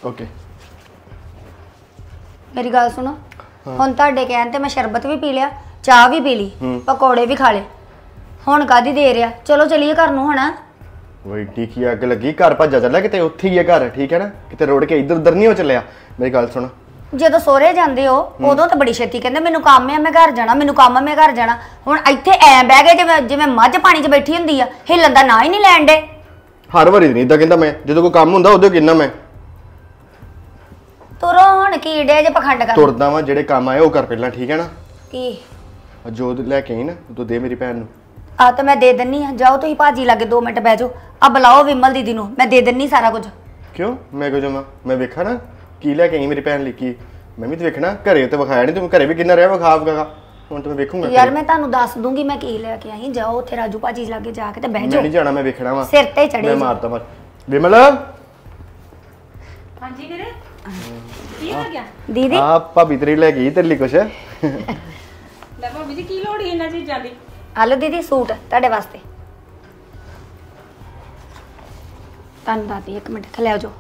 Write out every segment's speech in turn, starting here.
Okay मेरी गल सुनो हुण तुहाडे कहण ते मैं शरबत भी पी लिया चाह भी पी ली पकौड़े भी खा ले हुण कादी देर आ चलो चलिए घर नूं हुण वही ठीक ही अग लगी घर भज्जा चलिया किते उत्थे ही है घर ठीक है ना किते रोड़ के इधर उधर नहीं हो चलिया मेरी गल सुन ਜਦੋਂ ਸੋਹਰੇ ਜਾਂਦੇ ਹੋ ਉਦੋਂ ਤਾਂ ਬੜੀ ਛੇਤੀ ਕਹਿੰਦੇ ਮੈਨੂੰ ਕੰਮ ਹੈ ਮੈਂ ਘਰ ਜਾਣਾ ਮੈਨੂੰ ਕੰਮ ਹੈ ਮੈਂ ਘਰ ਜਾਣਾ ਹੁਣ ਇੱਥੇ ਐ ਬਹਿ ਗਏ ਜਿਵੇਂ ਮੱਝ ਪਾਣੀ 'ਚ ਬੈਠੀ ਹੁੰਦੀ ਆ ਹਿੱਲਣ ਦਾ ਨਾਂ ਹੀ ਨਹੀਂ ਲੈਣ ਦੇ ਹਰ ਵਾਰੀ ਨਹੀਂ ਇਦਾਂ ਕਹਿੰਦਾ ਮੈਂ ਜਦੋਂ ਕੋਈ ਕੰਮ ਹੁੰਦਾ ਉਦੋਂ ਕਿੰਨਾ ਮੈਂ ਤੁਰੋ ਹੁਣ ਕੀ ਡੇ ਜੇ ਪਖੰਡ ਕਰ ਤੁਰਦਾ ਵਾਂ ਜਿਹੜੇ ਕੰਮ ਆਏ ਉਹ ਕਰ ਪਹਿਲਾਂ ਠੀਕ ਹੈ ਨਾ ਕੀ ਜੋ ਲੈ ਕੇ ਆਈ ਨਾ ਉਦੋਂ ਦੇ ਮੇਰੀ ਭੈਣ ਨੂੰ ਆ ਤਾਂ ਮੈਂ ਦੇ ਦਿੰਨੀ ਆ ਜਾਓ ਤੁਸੀਂ ਭਾਜੀ ਲਾਗੇ 2 ਮਿੰਟ ਬਹਿ ਜਾਓ ਆ ਬੁਲਾਓ ਵਿਮਲ ਦੀਦੀ ਨੂੰ ਮੈਂ ਦੇ ਦਿੰਨੀ ਸਾਰਾ ਕੁਝ ਕਿਉਂ ਮੈਂ ਕਿਉਂ ਜਾਵਾਂ ਮੈਂ ਵੇਖਾਂ ਨਾ ਕੀ ਲੈ ਕੇ ਆਈ ਮੇਰੀ ਭੈਣ ਲਈ ਕੀ ਮੈਂ ਵੀ ਤੇ ਵੇਖਣਾ ਘਰੇ ਤੇ ਵਿਖਾਇਆ ਨਹੀਂ ਤੂੰ ਘਰੇ ਵੀ ਕਿੰਨਾ ਰਿਹਾ ਵਿਖਾ ਹੁਣ ਤੇ ਮੈਂ ਵੇਖੂੰਗਾ ਯਾਰ ਮੈਂ ਤੁਹਾਨੂੰ ਦੱਸ ਦੂੰਗੀ ਮੈਂ ਕੀ ਲੈ ਕੇ ਆਈ ਜਾਓ ਉੱਥੇ ਰਾਜੂ ਭਾਜੀ ਲਾਗੇ ਜਾ ਕੇ ਤੇ ਬਹਿ ਜਾਓ ਮੈਂ ਨਹੀਂ ਜਾਣਾ ਮੈਂ ਵੇਖਣਾ ਵਾ ਸਿਰ ਤੇ ਚੜੇ ਮੈਂ ਮਾਰਦਾ ਮਾਰ ਵਿਮਲ ਹਾਂਜੀ ਵੀਰੇ ਕੀ ਹੋ ਗਿਆ ਦੀਦੀ ਆ ਭਾਬੀ ਤੇਰੀ ਲੈ ਗਈ ਤੇਰੇ ਲਈ ਕੁਛ ਲੈ ਭਾਬੀ ਜੀ ਕੀ ਲੋੜ ਹੈ ਇਹਨਾਂ ਚੀਜ਼ਾਂ ਦੀ ਹਲੋ ਦੀਦੀ ਸੂਟ ਤੁਹਾਡੇ ਵਾਸਤੇ ਤੁਹਾਨੂੰ ਦਾਦੀ 1 ਮਿੰਟ ਥੱਲੇ ਆ ਜਾਓ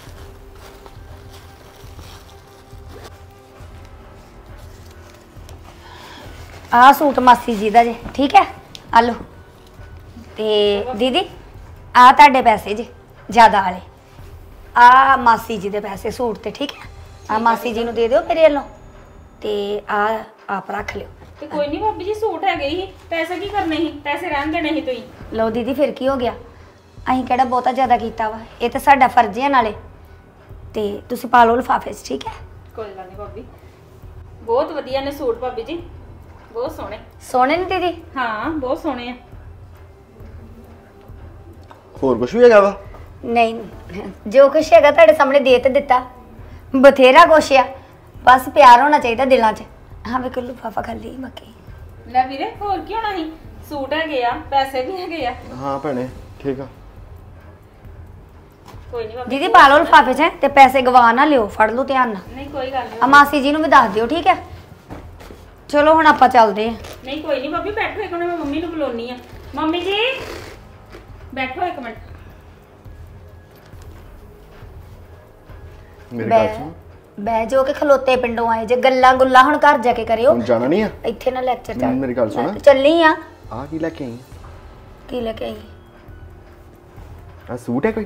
ਆ ਸੂਟ ਮਾਸੀ ਜੀ ਦਾ ਜੇ ਠੀਕ ਹੈ ਆ ਲਓ ਤੇ ਦੀਦੀ ਆ ਤੁਹਾਡੇ ਪੈਸੇ ਜੇ ਜ਼ਿਆਦਾ ਵਾਲੇ ਆ ਮਾਸੀ ਜੀ ਦੇ ਪੈਸੇ ਸੂਟ ਤੇ ਠੀਕ ਹੈ ਆ ਮਾਸੀ ਜੀ ਨੂੰ ਦੇ ਦਿਓ ਮੇਰੇ ਵੱਲੋਂ ਤੇ ਆ ਆਪ ਰੱਖ ਲਿਓ ਤੇ ਕੋਈ ਨਹੀਂ ਭਾਬੀ ਜੀ ਸੂਟ ਹੈਗੇ ਹੀ ਪੈਸੇ ਕੀ ਕਰਨੇ ਸੀ ਪੈਸੇ ਰਹਿਣ ਦੇਣੇ ਸੀ ਤੁਸੀਂ ਲਓ ਦੀਦੀ ਫਿਰ ਕੀ ਹੋ ਗਿਆ ਅਸੀਂ ਕਿਹੜਾ ਬਹੁਤਾ ਜ਼ਿਆਦਾ ਕੀਤਾ ਵਾ ਇਹ ਤਾਂ ਸਾਡਾ ਫਰਜ਼ ਹੈ ਨਾਲੇ ਤੇ ਤੁਸੀਂ ਪਾ ਲਓ ਲਿਫਾਫੇ 'ਚ ਠੀਕ ਹੈ ਕੋਈ ਗੱਲ ਨਹੀਂ ਭਾਬੀ ਬਹੁਤ ਵਧੀਆ ਨੇ ਸੂਟ ਭਾਬੀ ਜੀ ਬਹੁਤ ਸੋਹਣੇ ਨੇ ਦੀਦੀ ਹਾਂ ਬਹੁਤ ਸੋਹਣੇ ਆ ਹੋਰ ਕੁਛ ਵੀ ਹੈਗਾ ਵਾ ਨਹੀਂ ਜੋ ਕੁਛ ਹੈਗਾ ਤੁਹਾਡੇ ਸਾਹਮਣੇ ਦੇ ਤੇ ਦਿੱਤਾ ਬਥੇਰਾ ਕੁਛ ਆ ਬਸ ਪਿਆਰ ਹੋਣਾ ਚਾਹੀਦਾ ਦਿਲਾਂ 'ਚ ਹਾਂ ਵੇ ਕੁੱਲੂ ਫਾਫਾ ਖਾਲੀ ਬਾਕੀ ਲੈ ਵੀਰੇ ਹੋਰ ਕੀ ਹੋਣਾ ਸੀ ਸੂਟ ਹੈਗੇ ਆ ਪੈਸੇ ਵੀ ਹੈਗੇ ਆ ਹਾਂ ਭੈਣੇ ਠੀਕ ਆ ਕੋਈ ਨਹੀਂ ਭਾਬੀ ਦੀਦੀ ਪਾ ਲਓ ਲਿਫਾਫੇ 'ਚ ਤੇ ਪੈਸੇ ਗਵਾ ਨਾ ਲਿਓ ਫੜ ਲਓ ਧਿਆਨ ਨਾਲ ਨਹੀਂ ਕੋਈ ਗੱਲ ਆ ਨਹੀਂ ਮਾਸੀ ਜੀ ਨੂੰ ਵੀ ਦੱਸ ਦਿਓ ਠੀਕ ਹੈ ਚਲੋ ਹੁਣ ਆਪਾਂ ਚੱਲਦੇ ਹਾਂ ਨਹੀਂ ਕੋਈ ਨਹੀਂ ਭਾਬੀ ਬੈਠੋ ਇੱਕ ਮਿੰਟ ਮੈਂ ਮੰਮੀ ਨੂੰ ਬੁਲਾਉਣੀ ਆ ਮੰਮੀ ਜੀ ਬੈਠੋ ਇੱਕ ਮਿੰਟ ਮੇਰੀ ਗੱਲ ਸੁਣ ਬਹਿ ਜੋ ਕੇ ਖਲੋਤੇ ਪਿੰਡੋਂ ਆਏ ਜੇ ਗੱਲਾਂ ਗੁੱਲਾਂ ਹੁਣ ਘਰ ਜਾ ਕੇ ਕਰਿਓ ਹੁਣ ਜਾਣਾ ਨਹੀਂ ਆ ਇੱਥੇ ਨਾ ਲੈਕਚਰ ਚੱਲ ਮੇਰੀ ਗੱਲ ਸੁਣ ਚੱਲੀ ਆ ਆ ਕੀ ਲੈ ਕੇ ਆਈ ਕੀ ਲੈ ਕੇ ਆਈ ਆ ਸੂਟ ਹੈ ਕੋਈ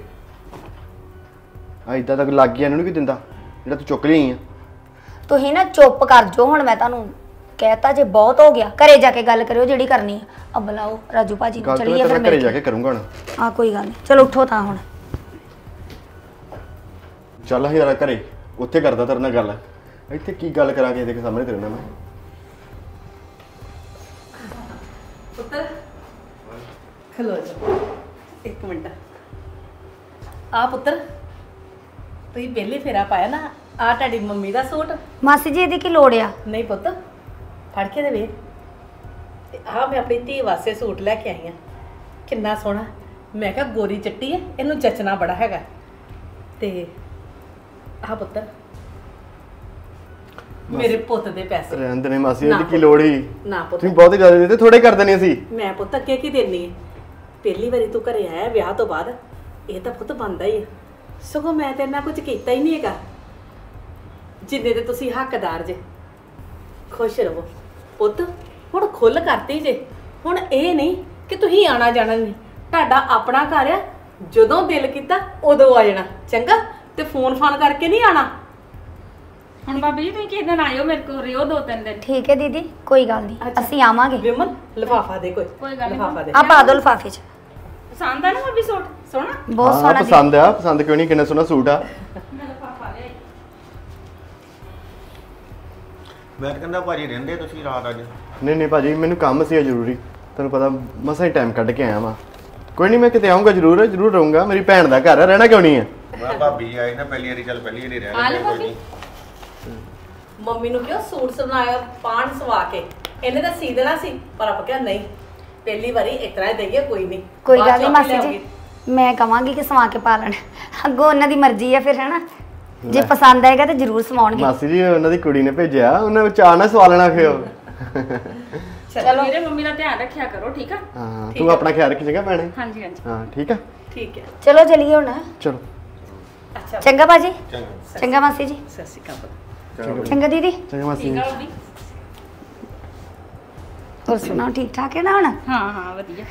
ਆ ਇਦਾਂ ਤੱਕ ਲੱਗ ਗਿਆ ਇਹਨੂੰ ਕੀ ਦਿੰਦਾ ਜਿਹੜਾ ਤੂੰ ਚੁੱਕ ਲਈ ਆ ਤੁਸੀਂ ਨਾ ਚੁੱਪ ਕਰ ਜੋ ਹੁਣ ਮੈਂ ਤੁਹਾਨੂੰ ਕਹਿਤਾ ਜੇ ਬਹੁਤ ਹੋ ਗਿਆ ਘਰੇ ਜਾ ਕੇ ਗੱਲ ਕਰਿਓ ਜਿਹੜੀ ਕਰਨੀ ਆ ਬੁਲਾਓ ਰਾਜੂ ਭਾਜੀ ਨੂੰ ਚਲੀਏ ਫਿਰ ਘਰੇ ਜਾ ਕੇ ਕਰੂੰਗਾ ਹੁਣ ਆ ਕੋਈ ਗੱਲ ਨਹੀਂ ਚਲੋ ਉੱਠੋ ਤਾਂ ਹੁਣ ਚੱਲ ਅਸੀਂ ਜਰਾ ਘਰੇ ਉੱਥੇ ਕਰਦਾ ਤੇਰੇ ਨਾਲ ਗੱਲ ਇੱਥੇ ਕੀ ਗੱਲ ਕਰਾਂਗੇ ਇਹਦੇ ਸਾਹਮਣੇ ਤੇਰੇ ਨਾਲ ਮੈਂ ਪੁੱਤਰ ਖਲੋ ਜਾ 1 ਮਿੰਟ ਆ ਪੁੱਤਰ ਤੁਸੀਂ ਪਹਿਲੇ ਫੇਰਾ ਪਾਇਆ ਨਾ ਆ ਤੁਹਾਡੀ ਮੰਮੀ ਦਾ ਸੂਟ ਮਾਸੀ ਜੀ ਇਹਦੀ ਕੀ ਲੋੜ ਆ ਨਹੀਂ ਪੁੱਤ ਫੜ ਕੇ ਦੇ ਵੇ ਆ ਮੈਂ ਆਪਣੀ ਧੀ ਵਾਸਤੇ ਸੂਟ ਲੈ ਕੇ ਆਈ ਆ ਕਿੰਨਾ ਸੋਹਣਾ ਮੈਂ ਕਿਹਾ ਗੋਰੀ ਚੱਟੀ ਹੈ ਇਹਨੂੰ ਜਚਣਾ ਬੜਾ ਹੈਗਾ ਤੇ ਆ ਪੁੱਤਰ ਮੇਰੇ ਪੁੱਤ ਦੇ ਪੈਸੇ ਰਹਿੰਦੇ ਨੇ ਮਾਸੀ ਇਹਦੀ ਕੀ ਲੋੜ ਹੀ ਨਾ ਪੁੱਤ ਤੁਸੀਂ ਬਹੁਤ ਜ਼ਿਆਦਾ ਦਿੱਤੇ ਥੋੜੇ ਕਰ ਦੇਣੇ ਸੀ ਮੈਂ ਪੁੱਤ ਅੱਗੇ ਕੀ ਦੇਣੀ ਹੈ ਪਹਿਲੀ ਵਾਰੀ ਤੂੰ ਘਰੇ ਆਇਆ ਵਿਆਹ ਤੋਂ ਬਾਅਦ ਇਹ ਤਾਂ ਪੁੱਤ ਬਣਦਾ ਹੀ ਹੈ ਸਗੋਂ ਮੈਂ ਤੇ ਇਹਨਾਂ ਕੁਝ ਕੀਤਾ ਹੀ ਨਹੀਂ ਹੈਗਾ ਜਿੰਨੇ ਤੇ ਤੁਸੀਂ ਹੱਕਦਾਰ ਜੇ ਖੁਸ਼ ਰਹੋ ਪੁੱਤ ਹੁਣ ਖੁੱਲ ਕਰਤੀ ਜੇ ਹੁਣ ਇਹ ਨਹੀਂ ਕਿ ਤੁਸੀਂ ਆਣਾ ਜਾਣਾ ਨਹੀਂ ਤੁਹਾਡਾ ਆਪਣਾ ਘਰ ਆ ਜਦੋਂ ਦਿਲ ਕੀਤਾ ਉਦੋਂ ਆ ਜਾਣਾ ਚੰਗਾ ਤੇ ਫੋਨ ਕਰਕੇ ਨਹੀਂ ਆਣਾ ਹੁਣ ਭਾਬੀ ਜੀ ਤੁਸੀਂ ਕਿਸ ਦਿਨ ਆਇਓ ਮੇਰੇ ਕੋਲ ਰਿਓ 2-3 ਦਿਨ ਠੀਕ ਹੈ ਦੀਦੀ ਕੋਈ ਗੱਲ ਨਹੀਂ ਅਸੀਂ ਆਵਾਂਗੇ ਵਿਮਲ ਲਿਫਾਫਾ ਦੇ ਕੋਈ ਗੱਲ ਨੀ। ਲਿਫਾਫਾ ਦੇ ਆ ਪਾ ਦੋ ਲਿਫਾਫੇ 'ਚ ਪਸੰਦ ਆ ਨਾ ਭਾਬੀ ਸੂਟ ਸੋਹਣਾ ਬਹੁਤ ਸੋਹਣਾ ਦੀਦੀ। ਪਸੰਦ ਆ ਪਸੰਦ ਕਿਉਂ ਨਹੀਂ ਕਿੰਨਾ ਸੋਹਣਾ ਸੂਟ ਆ ਮੈਂ ਲਿਫਾਫਾ ਲਿਆਈ ਮੈਂ ਕਹਿੰਦਾ ਭਾਜੀ ਰਹਿੰਦੇ ਤੁਸੀਂ ਰਾਤ ਅੱਜ ਨਹੀਂ ਨਹੀਂ ਭਾਜੀ ਮੈਨੂੰ ਕੰਮ ਸੀ ਜ਼ਰੂਰੀ ਤੁਹਾਨੂੰ ਪਤਾ ਮਸਾਂ ਹੀ ਟਾਈਮ ਕੱਢ ਕੇ ਆਇਆ ਵਾਂ ਕੋਈ ਨਹੀਂ ਮੈਂ ਕਿਤੇ ਆਉਂਗਾ ਜ਼ਰੂਰ ਰਹੂੰਗਾ ਮੇਰੀ ਭੈਣ ਦਾ ਘਰ ਆ ਰਹਿਣਾ ਕਿਉਂ ਨਹੀਂ ਹੈ ਮੈਂ ਭਾਬੀ ਆਈ ਨਾ ਪਹਿਲੀ ਵਾਰੀ ਚੱਲ ਪਹਿਲੀ ਵਾਰੀ ਰਹਿ ਆ ਲੈ ਲੈਂਦੇ ਕੋਈ ਭਾਬੀ। ਨਹੀਂ ਮੰਮੀ ਨੂੰ ਕਿਹਾ ਸੂਟ ਸਵਾਇਆ ਪਾਣ ਸਵਾ ਕੇ ਇਹਨੇ ਤਾਂ ਸੀ ਦੇਣਾ ਸੀ ਪਰ ਆਪਾਂ ਕਿਹਾ ਨਹੀਂ ਪਹਿਲੀ ਵਾਰੀ ਇਸ ਤਰ੍ਹਾਂ ਹੀ ਦੇਈਏ ਕੋਈ ਨਹੀਂ ਕੋਈ ਬਾਅਦ ਗੱਲ ਨਹੀਂ ਚੋਂ ਮਾਸੀ ਲਿਆਉਂਗੀ। ਜੀ ਮੈਂ ਕਵਾਂਗੀ ਕਿ ਸਵਾ ਕੇ ਪਾ ਲੈਣ ਅੱਗੋਂ ਉਹਨਾਂ ਦੀ ਮਰਜ਼ੀ ਆ ਫਿਰ ਹੈਨਾ ਜੇ ਪਸੰਦ ਆਏਗਾ ਤਾਂ ਜ਼ਰੂਰ ਸਵਾਉਣਗੇ ਮਾਸੀ ਜੀ ਉਹਨਾਂ ਦੀ ਕੁੜੀ ਨੇ ਭੇਜਿਆ ਉਹਨਾਂ ਚਾਹ ਨਾ ਸਵਾ ਲੈਣਾ ਖਿਓ ਚਲੋ ਵੀਰੇ ਮੰਮੀ ਦਾ ਧਿਆਨ ਰੱਖਿਆ ਕਰੋ ਠੀਕ ਆ ਹਾਂ ਤੂੰ ਆਪਣਾ ਖਿਆਲ ਰੱਖੀ ਚੰਗਾ ਭੈਣੇ ਹਾਂਜੀ ਹਾਂਜੀ ਹਾਂ ਠੀਕ ਆ ਠੀਕ ਹੈ ਚਲੋ ਚਲੀਏ ਹੁਣ ਚਲੋ ਅੱਛਾ ਚੰਗਾ ਬਾਜੀ ਚੰਗਾ ਚੰਗਾ ਮਾਸੀ ਜੀ ਸਤਿ ਸ਼੍ਰੀ ਅਕਾਲ ਪੁੱਤ। ਚੰਗਾ ਚੰਗਾ ਦੀਦੀ ਚੰਗਾ ਮਾਸੀ ਠੀਕ ਆ ਮੰਮੀ ਹੋਰ ਸੁਣਾਓ ਠੀਕ ਠਾਕ ਹੈ ਨਾ ਹੁਣ ਹਾਂ ਹਾਂ ਵਧੀਆ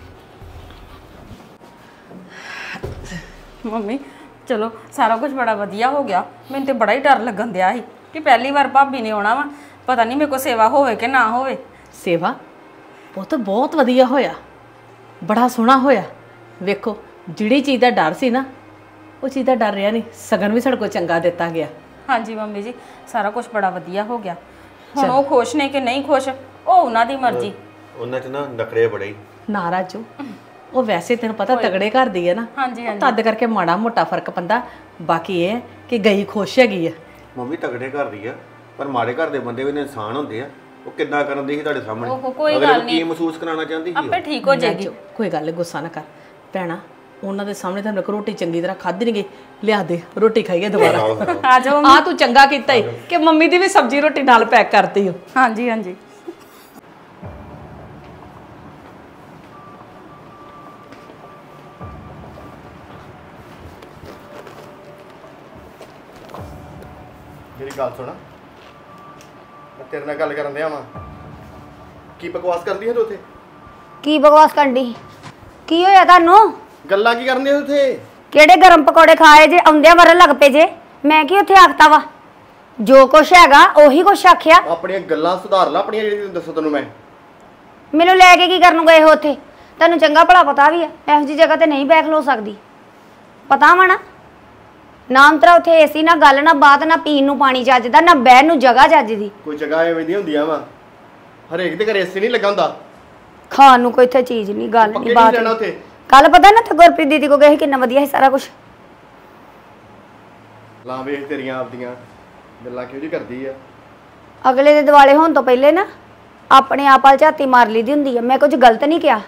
ਮੰਮੀ ਚਲੋ ਸਾਰਾ ਕੁਝ ਬੜਾ ਵਧੀਆ ਹੋ ਗਿਆ। ਮੈਨੂੰ ਤੇ ਬੜਾ ਹੀ ਡਰ ਲੱਗਣ ਦਿਆ ਸੀ ਕਿ ਪਹਿਲੀ ਵਾਰ ਭਾਬੀ ਨੇ ਆਉਣਾ ਵਾ, ਪਤਾ ਨਹੀਂ ਮੇਰੇ ਕੋਲ ਸੇਵਾ ਹੋਵੇ ਕਿ ਨਾ ਹੋਵੇ। ਸੇਵਾ ਉਹ ਤਾਂ ਬਹੁਤ ਵਧੀਆ ਹੋਇਆ, ਬੜਾ ਸੋਹਣਾ ਹੋਇਆ। ਵੇਖੋ ਜਿਹੜੀ ਚੀਜ਼ ਦਾ ਡਰ ਸੀ ਨਾ ਉਹ ਚੀਜ਼ ਦਾ ਡਰ ਰਿਹਾ ਨਹੀਂ, ਸਗਨ ਵੀ ਸਾਡੇ ਕੋਲ ਚੰਗਾ ਦਿੱਤਾ ਗਿਆ। ਹਾਂਜੀ ਮੰਮੀ ਜੀ ਸਾਰਾ ਕੁਝ ਬੜਾ ਵਧੀਆ ਹੋ ਗਿਆ। ਹੁਣ ਉਹ ਖੁਸ਼ ਨੇ ਕਿ ਨਹੀਂ ਖੁਸ਼ ਉਹ ਉਹਨਾਂ ਦੀ ਮਰਜ਼ੀ। ਉਹਨਾਂ 'ਚ ਨਾ ਨਖਰੇ ਬੜੇ ਹੀ। ਨਾ ਰਾਜੂ, ਉਹ ਵੈਸੇ ਤੈਨੂੰ ਪਤਾ ਤਗੜੇ ਘਰ ਦੀ ਹੈ ਨਾ, ਹਾਂਜੀ ਹਾਂਜੀ ਤਦ ਕਰਕੇ ਮਾੜਾ ਮੋਟਾ ਫਰਕ ਪੈਂਦਾ। ਬਾਕੀ ਇਹ ਕਿ ਗਈ ਖੁਸ਼ ਹੈਗੀ ਆ। ਮੰਮੀ ਤਗੜੇ ਘਰ ਦੀ ਆ, ਪਰ ਮਾੜੇ ਘਰ ਦੇ ਬੰਦੇ ਵੀ ਇਨਸਾਨ ਹੁੰਦੇ ਆ। ਉਹ ਕਿੱਦਾਂ ਕਰਨ ਦੀ ਸੀ ਤੁਹਾਡੇ ਸਾਹਮਣੇ? ਉਹ ਕੋਈ ਅਗਲੇ ਗੱਲ ਨੂੰ ਕੀ ਨਹੀਂ, ਮਹਿਸੂਸ ਕਰਾਉਣਾ ਚਾਹੁੰਦੀ ਸੀ ਆਪੇ ਠੀਕ ਹੋ ਜਾਏਗੀ। ਰਾਜੂ, ਕੋਈ ਗੱਲ ਨੀ, ਗੁੱਸਾ ਨਾ ਕਰ ਭੈਣਾ। ਉਹਨਾਂ ਦੇ ਸਾਹਮਣੇ ਤਾਂ ਰੋਟੀ ਚੰਗੀ ਤਰ੍ਹਾਂ ਖਾਧੀ ਨਹੀਂ ਗਈ। ਲਿਆ ਦੇ ਰੋਟੀ ਖਾਈਏ ਦੁਬਾਰਾ। ਆ ਜਾਓ ਆ ਤੂੰ ਚੰਗਾ ਕੀਤਾ ਈ ਕਿ ਮੰਮੀ ਦੀ ਵੀ ਸਬਜ਼ੀ ਰੋਟੀ ਨਾਲ ਪੈਕ ਕਰਤੀ ਓ। ਹਾਂਜੀ ਹਾਂਜੀ ਮੇਰੀ ਗੱਲ ਸੁਣ, ਮੈਂ ਤੇਰੇ ਨਾਲ ਗੱਲ ਕਰਨ ਦਿਆ ਵਾਂ। ਕੀ ਬਕਵਾਸ ਕਰਦੀ ਹੈ ਤੂੰ ਉੱਥੇ? ਕੀ ਬਕਵਾਸ ਕਰਦੀ? ਕੀ ਹੋਇਆ ਤੁਹਾਨੂੰ? ਗੱਲਾਂ ਕੀ ਕਰਨੀਆਂ ਉੱਥੇ? ਕਿਹੜੇ ਗਰਮ ਪਕੌੜੇ ਖਾਏ ਜੇ ਆਉਂਦਿਆਂ ਮਰਨ ਲੱਗ ਪਏ ਜੇ? ਮੈਂ ਕੀ ਉੱਥੇ ਆਖਤਾ ਵਾ? ਜੋ ਕੁਛ ਹੈਗਾ ਉਹੀ ਕੁਛ ਆਖਿਆ। ਆਪਣੀਆਂ ਗੱਲਾਂ ਸੁਧਾਰ ਲੈ, ਆਪਣੀਆਂ ਜਿਹੜੀਆਂ ਦੱਸੋ ਤੈਨੂੰ ਮੈਂ। ਮੈਨੂੰ ਲੈ ਕੇ ਕੀ ਕਰਨ ਨੂੰ ਗਏ ਹੋ ਉੱਥੇ? ਤੁਹਾਨੂੰ ਚੰਗਾ ਭਲਾ ਪਤਾ ਵੀ ਆ ਇਹੋ ਜਿਹੀ ਜਗ੍ਹਾ ਤੇ ਨਹੀਂ ਬੈਠ ਲੋ ਸਕਦੀ। ਪਤਾ ਵਾ ਨਾ ਅੰਤਰਾ ਉੱਥੇ ਏਸੀ ਨਾ ਗੱਲ ਨਾ ਬਾਤ ਨਾ ਪੀਣ ਨੂੰ ਪਾਣੀ ਚੱਜਦਾ ਨਾ ਬਹਿਣ ਨੂੰ ਜਗ੍ਹਾ ਚੱਜਦੀ। ਕੋਈ ਜਗ੍ਹਾ ਐਵੇਂ ਦੀਆਂ ਹੁੰਦੀਆਂ ਵਾ, ਹਰੇਕ ਦੇ ਘਰੇ ਏਸੀ ਨਹੀਂ ਲੱਗਾ ਹੁੰਦਾ। ਖਾਣ ਨੂੰ ਕੋਈ ਇੱਥੇ ਚੀਜ਼ ਨਹੀਂ, ਗੱਲ ਪੱਕੇ ਨਹੀਂ ਨਹੀਂ ਬਾਤ ਰਹਿਣਾ ਨਹੀਂ। ਉੱਥੇ। ਕੱਲ ਪਤਾ ਨਾ ਤੇ ਗੁਰਪ੍ਰੀਤ ਦੀਦੀ ਕੋ ਗਏ ਸੀ, ਕਿੰਨਾ ਵਧੀਆ ਸੀ ਸਾਰਾ ਕੁਝ। ਲਾ ਵੇਖ ਤੇਰੀਆਂ ਆਪਦੀਆਂ ਗੱਲਾਂ ਕਿਉਂ ਜੀ ਕਰਦੀ ਆ। ਅਗਲੇ ਦੇ ਦਿਵਾਲੇ ਹੋਣ ਤੋਂ ਪਹਿਲੇ ਨਾ ਆਪਣੇ ਆਪ ਵਾਲ ਝਾਤੀ ਮਾਰ ਲਈ ਦੀ ਹੁੰਦੀ ਆ। ਮੈਂ ਕੁਝ ਗਲਤ ਨਹੀਂ ਕਿਹਾ।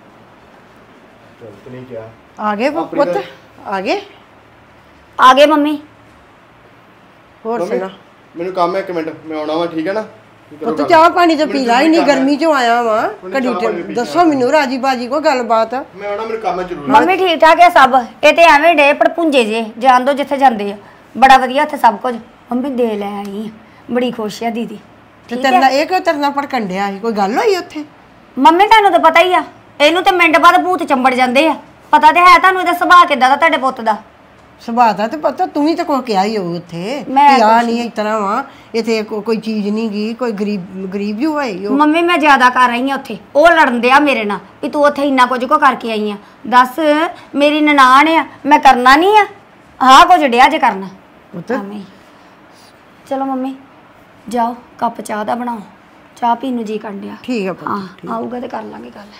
ਗਲਤ ਨਹੀਂ ਕਿਹਾ। ਆ ਗਏ ਪੁੱਤ? ਆ ਗਏ? ਆ ਗਏ ਮੰਮੀ। ਹੋਰ ਮੰਮੀ, ਸੁਣਾ ਮੈਨੂੰ ਕੰਮ ਹੈ, ਇੱਕ ਮਿੰਟ ਮੈਂ ਆਉਣਾ ਵਾ, ਠੀਕ ਹੈ ਨਾ? ਕਰੋ ਪੁੱਤ ਗੱਲ। ਚਾਹ ਪਾਣੀ ਤਾਂ ਮੈਨੂੰ ਪੀ ਲਾ, ਜ਼ਰੂਰੀ ਇੰਨੀ ਕੰਮ ਹੈ। ਗਰਮੀ ਚੋਂ ਆਇਆ ਵਾਂ। ਮੈਨੂੰ ਘੜੀ ਚਾਹ ਪਾਣੀ ਪੀ ਦੱਸੋ ਜਾਣਾ। ਮੈਨੂੰ ਰਾਜੀ ਬਾਜੀ ਕੋਈ ਗੱਲਬਾਤ। ਮੈਂ ਆਉਣਾ, ਮੈਨੂੰ ਕੰਮ ਹੈ ਜ਼ਰੂਰੀ। ਮੰਮੀ ਠੀਕ ਠਾਕ ਹੈ ਸਭ। ਇਹ ਤੇ ਐਵੇਂ ਡੇ ਪੜਪੁੰਜੇ ਜੇ ਜਾਣ ਦੋ ਜਿੱਥੇ ਜਾਂਦੇ ਆ। ਬੜਾ ਵਧੀਆ ਉੱਥੇ ਸਭ ਕੁਝ। ਮੰਮੀ ਦੇ ਲੈ ਆਈ ਆ, ਬੜੀ ਖੁਸ਼ ਆ ਦੀਦੀ। ਤੇ ਠੀਕ ਤੇਰਾ ਹੈ ਇਹ ਕਿਉਂ ਤਰਨਾ ਭੜਕਣ ਡਿਆ ਸੀ? ਕੋਈ ਗੱਲ ਹੋਈ ਉੱਥੇ? ਮੰਮੀ ਤੁਹਾਨੂੰ ਤਾਂ ਪਤਾ ਹੀ ਆ, ਇਹਨੂੰ ਤੇ ਮਿੰਟ ਬਾਅਦ ਭੂਤ ਚੰਬੜ ਜਾਂਦੇ ਆ। ਪਤਾ ਤੇ ਹੈ ਤੁਹਾਨੂੰ ਇਹਦਾ ਸੁਭਾਅ ਕਿੱਦਾਂ ਦਾ ਤੁਹਾਡੇ ਪੁੱਤ ਦਾ। ਸੁਭਾਅ ਦਾ ਤੇ ਪਤਾ, ਤੂੰ ਵੀ ਤਾਂ ਕੋਈ ਕਿਹਾ ਹੀ ਹੋਊ ਉੱਥੇ ਮੈਂ ਕਿ ਆ ਕੁਛ ਨਹੀਂ ਇਸ ਤਰ੍ਹਾਂ ਵਾ, ਇੱਥੇ ਕੋਈ ਚੀਜ਼ ਨਹੀਂ ਗਈ, ਕੋਈ ਗਰੀਬ ਹੀ ਹੋਏ ਉਹ। ਮੰਮੀ ਮੈਂ ਜ਼ਿਆਦਾ ਕਰ ਰਹੀ ਆ ਉੱਥੇ। ਉਹ ਲੜਨ ਦਿਆ ਮੇਰੇ ਨਾਲ ਵੀ ਤੂੰ ਉੱਥੇ ਇੰਨਾ ਕੁਝ ਕੋ ਕਰਕੇ ਆਈ ਆ। ਦੱਸ ਮੇਰੀ ਨਨਾਣ ਆ, ਮੈਂ ਕਰਨਾ ਨਹੀਂ ਆ? ਆਹ ਕੁਝ ਡਿਆ ਜੇ ਕਰਨਾ। ਐਵੇਂ ਹੀ। ਚਲੋ ਮੰਮੀ ਜਾਓ, ਕੱਪ ਚਾਹ ਦਾ ਬਣਾਓ, ਚਾਹ ਪੀਣ ਨੂੰ ਜੀ ਕਰਨ ਡਿਆ। ਠੀਕ ਹੈ ਪੁੱਤ। ਹਾਂ ਆਊਗਾ ਤੇ ਕਰ ਲਾਂਗੇ ਗੱਲ।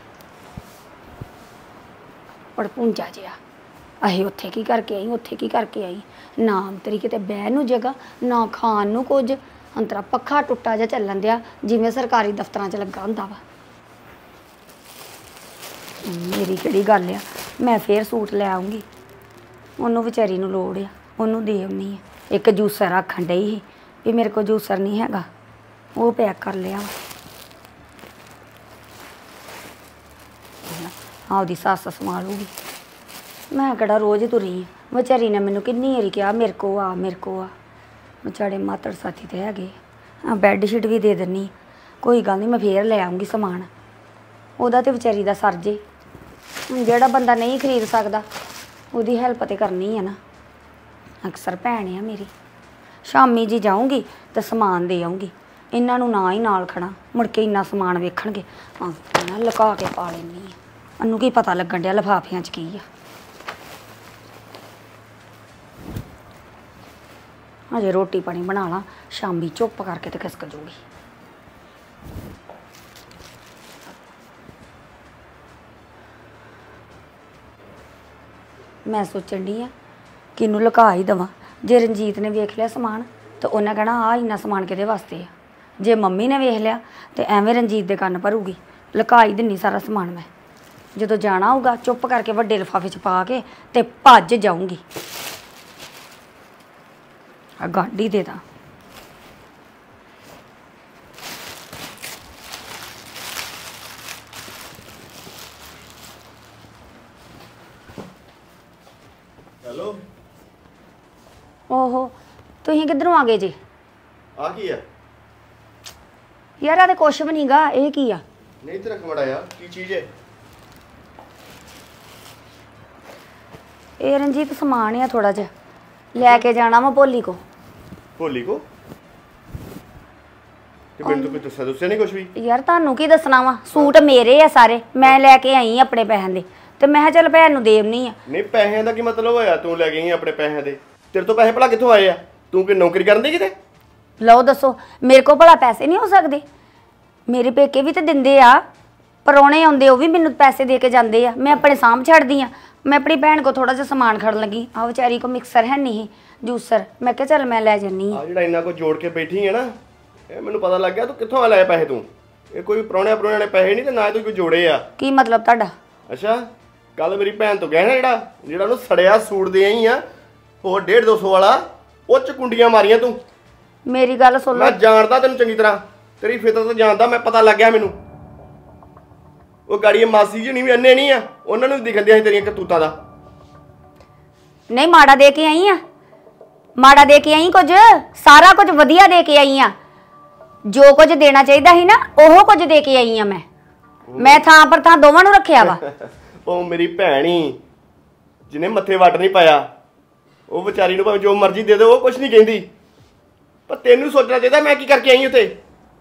ਪੜਪੁੰਜਾ ਜਿਆ ਅਸੀਂ ਉੱਥੇ ਕੀ ਕਰਕੇ ਆਈ, ਉੱਥੇ ਕੀ ਕਰਕੇ ਆਈ। ਨਾ ਅੰਤਰੀ ਕਿਤੇ ਬਹਿਣ ਨੂੰ ਜਗ੍ਹਾ, ਨਾ ਖਾਣ ਨੂੰ ਕੁਝ। ਅੰਤਰਾ ਪੱਖਾ ਟੁੱਟਾ ਜਿਹਾ ਚੱਲਣ ਦਿਆ ਜਿਵੇਂ ਸਰਕਾਰੀ ਦਫ਼ਤਰਾਂ 'ਚ ਲੱਗਾ ਹੁੰਦਾ ਵਾ। ਮੇਰੀ ਕਿਹੜੀ ਗੱਲ ਆ, ਮੈਂ ਫੇਰ ਸੂਟ ਲੈ ਆਉਂਗੀ। ਉਹਨੂੰ ਵਿਚਾਰੀ ਨੂੰ ਲੋੜ ਆ, ਉਹਨੂੰ ਦੇ ਆਉਣੀ ਆ। ਇੱਕ ਜੂਸਰ ਆਖਣ ਡਈ ਸੀ ਵੀ ਮੇਰੇ ਕੋਲ ਜੂਸਰ ਨਹੀਂ ਹੈਗਾ, ਉਹ ਪੈਕ ਕਰ ਲਿਆ। ਆਪਦੀ ਸੱਸ ਸੰਭਾਲੂਗੀ, ਮੈਂ ਕਿਹੜਾ ਰੋਜ਼ ਤੁਰੀ ਆ। ਵਿਚਾਰੀ ਨੇ ਮੈਨੂੰ ਕਿੰਨੀ ਵਾਰੀ ਕਿਹਾ ਮੇਰੇ ਕੋ ਆ, ਮੇਰੇ ਕੋ ਆ। ਵਿਚਾਰੇ ਮਾਤੜ ਸਾਥੀ ਤੇ ਹੈਗੇ ਆ। ਬੈੱਡ ਸ਼ੀਟ ਵੀ ਦੇ ਦਿੰਨੀ, ਕੋਈ ਗੱਲ ਨਹੀਂ, ਮੈਂ ਫੇਰ ਲੈ ਆਉਂਗੀ ਸਮਾਨ। ਉਹਦਾ ਤੇ ਵਿਚਾਰੀ ਦਾ ਸਰ ਜੇ। ਜਿਹੜਾ ਬੰਦਾ ਨਹੀਂ ਖਰੀਦ ਸਕਦਾ ਉਹਦੀ ਹੈਲਪ ਤੇ ਕਰਨੀ ਆ ਨਾ। ਅਕਸਰ ਭੈਣ ਆ ਮੇਰੀ। ਸ਼ਾਮੀ ਜੀ ਜਾਊਂਗੀ ਤੇ ਸਮਾਨ ਦੇ ਆਉਂਗੀ। ਇਹਨਾਂ ਨੂੰ ਨਾ ਹੀ ਨਾਲ ਖੜਾ, ਮੁੜ ਕੇ ਇੰਨਾ ਸਮਾਨ ਵੇਖਣਗੇ। ਨਾ ਲੁਕਾ ਕੇ ਪਾ ਲੈਂਦੀ ਆ। ਉਹਨੂੰ ਕੀ ਪਤਾ ਲੱਗਣ ਡਿਆ ਲਿਫਾਫਿਆਂ 'ਚ ਕੀ ਆ। ਅਜੇ ਰੋਟੀ ਪਾਣੀ ਬਣਾ ਲਾ, ਸ਼ਾਮੀ ਚੁੱਪ ਕਰਕੇ ਤੇ ਖਿਸਕ ਜੂਗੀ। ਮੈਂ ਸੋਚਣ ਡਈ ਆ ਕਿ ਇਹਨੂੰ ਲੁਕਾ ਹੀ ਦੇਵਾਂ। ਜੇ ਰਣਜੀਤ ਨੇ ਵੇਖ ਲਿਆ ਸਮਾਨ ਤਾਂ ਉਹਨੇ ਕਹਿਣਾ ਆਹ ਇੰਨਾ ਸਮਾਨ ਕਿਹਦੇ ਵਾਸਤੇ ਆ। ਜੇ ਮੰਮੀ ਨੇ ਵੇਖ ਲਿਆ ਤੇ ਐਵੇਂ ਰਣਜੀਤ ਦੇ ਕੰਨ ਭਰੂਗੀ। ਲੁਕਾ ਹੀ ਦਿੰਨੀ ਸਾਰਾ ਸਮਾਨ ਮੈਂ। ਜਦੋਂ ਜਾਣਾ ਹੋਊਗਾ ਚੁੱਪ ਕਰਕੇ ਵੱਡੇ ਲਿਫਾਫੇ 'ਚ ਪਾ ਕੇ ਤੇ ਭੱਜ ਜਾਊਂਗੀ। ਆ ਗਾਡੀ ਦੇ ਦਾਂ। ਹੈਲੋ ਓਹੋ ਤੁਸੀਂ ਕਿੱਧਰੋਂ ਆ ਗਏ ਜੀ? ਆ ਕੀ ਆ? ਯਾਰ ਆ ਤੇ ਕੁਛ ਵੀ ਨਹੀਂਗਾ। ਇਹ ਕੀ ਆ? ਨਹੀਂ ਤੇ ਰੱਖ ਮੜਾ ਯਾਰ, ਕੀ ਚੀਜ਼ ਹੈ? ਇਹ ਰਣਜੀਤ ਸਮਾਨ ਆ ਥੋੜਾ ਜਿਹਾ, ਲੈ ਕੇ ਜਾਣਾ ਵਾ ਭੋਲੀ ਕੋ। ਭੋਲੀ ਕੋ? ਤੇ ਮੈਨੂੰ ਤਾਂ ਕੋਈ ਦੱਸਿਆ ਨਹੀਂ ਕੁਝ ਵੀ। ਯਾਰ ਤੁਹਾਨੂੰ ਕੀ ਦੱਸਣਾ ਵਾ, ਸੂਟ ਮੇਰੇ ਆ ਸਾਰੇ, ਮੈਂ ਲੈ ਕੇ ਆਈ ਆਪਣੇ ਪੈਸਿਆਂ ਦੇ, ਤੇ ਮੈਂ ਕਿਹਾ ਚੱਲ ਭੈਣ ਨੂੰ ਦੇਵਨੀ ਆ। ਨਹੀਂ ਪੈਸਿਆਂ ਦਾ ਕੀ ਮਤਲਬ ਹੋਇਆ? ਤੂੰ ਲੈ ਗਈ ਆਪਣੇ ਪੈਸਿਆਂ ਦੇ? ਤੇਰੇ ਤੋਂ ਪੈਸੇ ਭਲਾ ਕਿੱਥੋਂ ਆਏ ਆ? ਤੂੰ ਕੀ ਨੌਕਰੀ ਕਰਨ ਦੀ ਕਿਤੇ? ਲਓ ਦੱਸੋ, ਮੇਰੇ ਕੋਲ ਭਲਾ ਪੈਸੇ ਨਹੀਂ ਹੋ ਸਕਦੇ? ਮੇਰੇ ਪੇਕੇ ਵੀ ਤਾਂ ਦਿੰਦੇ ਆ, ਪਰੌਣੇ ਆਉਂਦੇ ਉਹ ਵੀ ਮੈਨੂੰ ਪੈਸੇ ਦੇ ਕੇ ਜਾਂਦੇ ਆ, ਮੈਂ ਆਪਣੇ ਸਾਂਭ ਛੱਡਦੀ ਆ। ਮੈਂ ਆਪਣੀ ਭੈਣ ਕੋ ਥੋੜਾ ਜਿਹਾ ਸਮਾਨ ਖੜਨ ਲੱਗੀ, ਆ ਵਿਚਾਰੀ ਕੋ ਮਿਕਸਰ ਹੈ ਨਹੀਂ, ਜੂਸਰ, ਮੈਂ ਕਿਹਾ ਚੱਲ ਮੈਂ ਲੈ ਜੰਨੀ ਆ। ਆ ਜਿਹੜਾ ਇੰਨਾ ਕੋ ਜੋੜ ਕੇ ਬੈਠੀ ਹੈ ਨਾ, ਇਹ ਮੈਨੂੰ ਪਤਾ ਲੱਗ ਗਿਆ ਤੂੰ ਕਿੱਥੋਂ ਲਾਏ ਪੈਸੇ ਤੂੰ। ਇਹ ਕੋਈ ਪਰੌਣਿਆਂ ਨੇ ਪੈਸੇ ਨਹੀਂ ਤੇ ਨਾ ਤੂੰ ਕੋਈ ਜੋੜੇ ਆ। ਕੀ ਮਤਲਬ ਤੁਹਾਡਾ? ਅੱਛਾ, ਕੱਲ ਮੇਰੀ ਭੈਣ ਤੋਂ ਗਹਿਣਾ ਜਿਹੜਾ ਉਹਨੂੰ ਸੜਿਆ ਸੂਟ ਦੇ ਆਈ ਆ, ਉਹ 150-200 ਵਾਲਾ, ਉਹ ਚ ਕੁੰਡੀਆਂ ਮਾਰੀਆਂ ਤੂੰ। ਮੇਰੀ ਗੱਲ ਸੁਣ ਲਓ। ਮੈਂ ਜਾਣਦਾ ਤੈਨੂੰ ਚੰਗੀ ਤਰ੍ਹਾਂ, ਤੇਰੀ ਫਿਤਰਤ ਜਾਣਦਾ ਮੈਂ, ਪਤਾ ਲੱਗ ਗਿਆ ਮੈਨੂੰ। ਉਹ ਗਾੜੀ ਮਾਸੀ ਜੀ ਨਹੀਂ ਵੀ ਅੰਨੇ ਨਹੀਂ ਆ, ਉਹਨਾਂ ਨੂੰ ਵੀ ਦਿਖਣ ਦਿਆ ਸੀ ਤੇਰੀਆਂ ਕਰਤੂਤਾਂ ਦਾ। ਨਹੀਂ ਮਾੜਾ ਦੇ ਕੇ ਆਈ ਆ, ਮਾੜਾ ਦੇ ਕੇ ਆਈ ਕੁਝ, ਸਾਰਾ ਕੁਝ ਵਧੀਆ ਦੇ ਕੇ ਆਈ ਆ। ਜੋ ਕੁਝ ਦੇਣਾ ਚਾਹੀਦਾ ਸੀ ਨਾ ਉਹ ਕੁਝ ਦੇ ਕੇ ਆਈ ਆ। ਮੈਂ ਥਾਂ ਪਰ ਥਾਂ ਦੋਵਾਂ ਨੂੰ ਰੱਖਿਆ ਵਾ। ਉਹ ਮੇਰੀ ਭੈਣ ਹੀ ਜਿਹਨੇ ਮੱਥੇ ਵੱਟ ਨਹੀਂ ਪਾਇਆ, ਉਹ ਵਿਚਾਰੀ ਨੂੰ ਭਾਵੇਂ ਜੋ ਮਰਜ਼ੀ ਦੇ ਦੇ, ਉਹ ਕੁਝ ਨਹੀਂ ਕਹਿੰਦੀ। ਪਰ ਤੈਨੂੰ ਸੋਚਣਾ ਚਾਹੀਦਾ ਮੈਂ ਕੀ ਕਰਕੇ ਆਈ ਉੱਥੇ।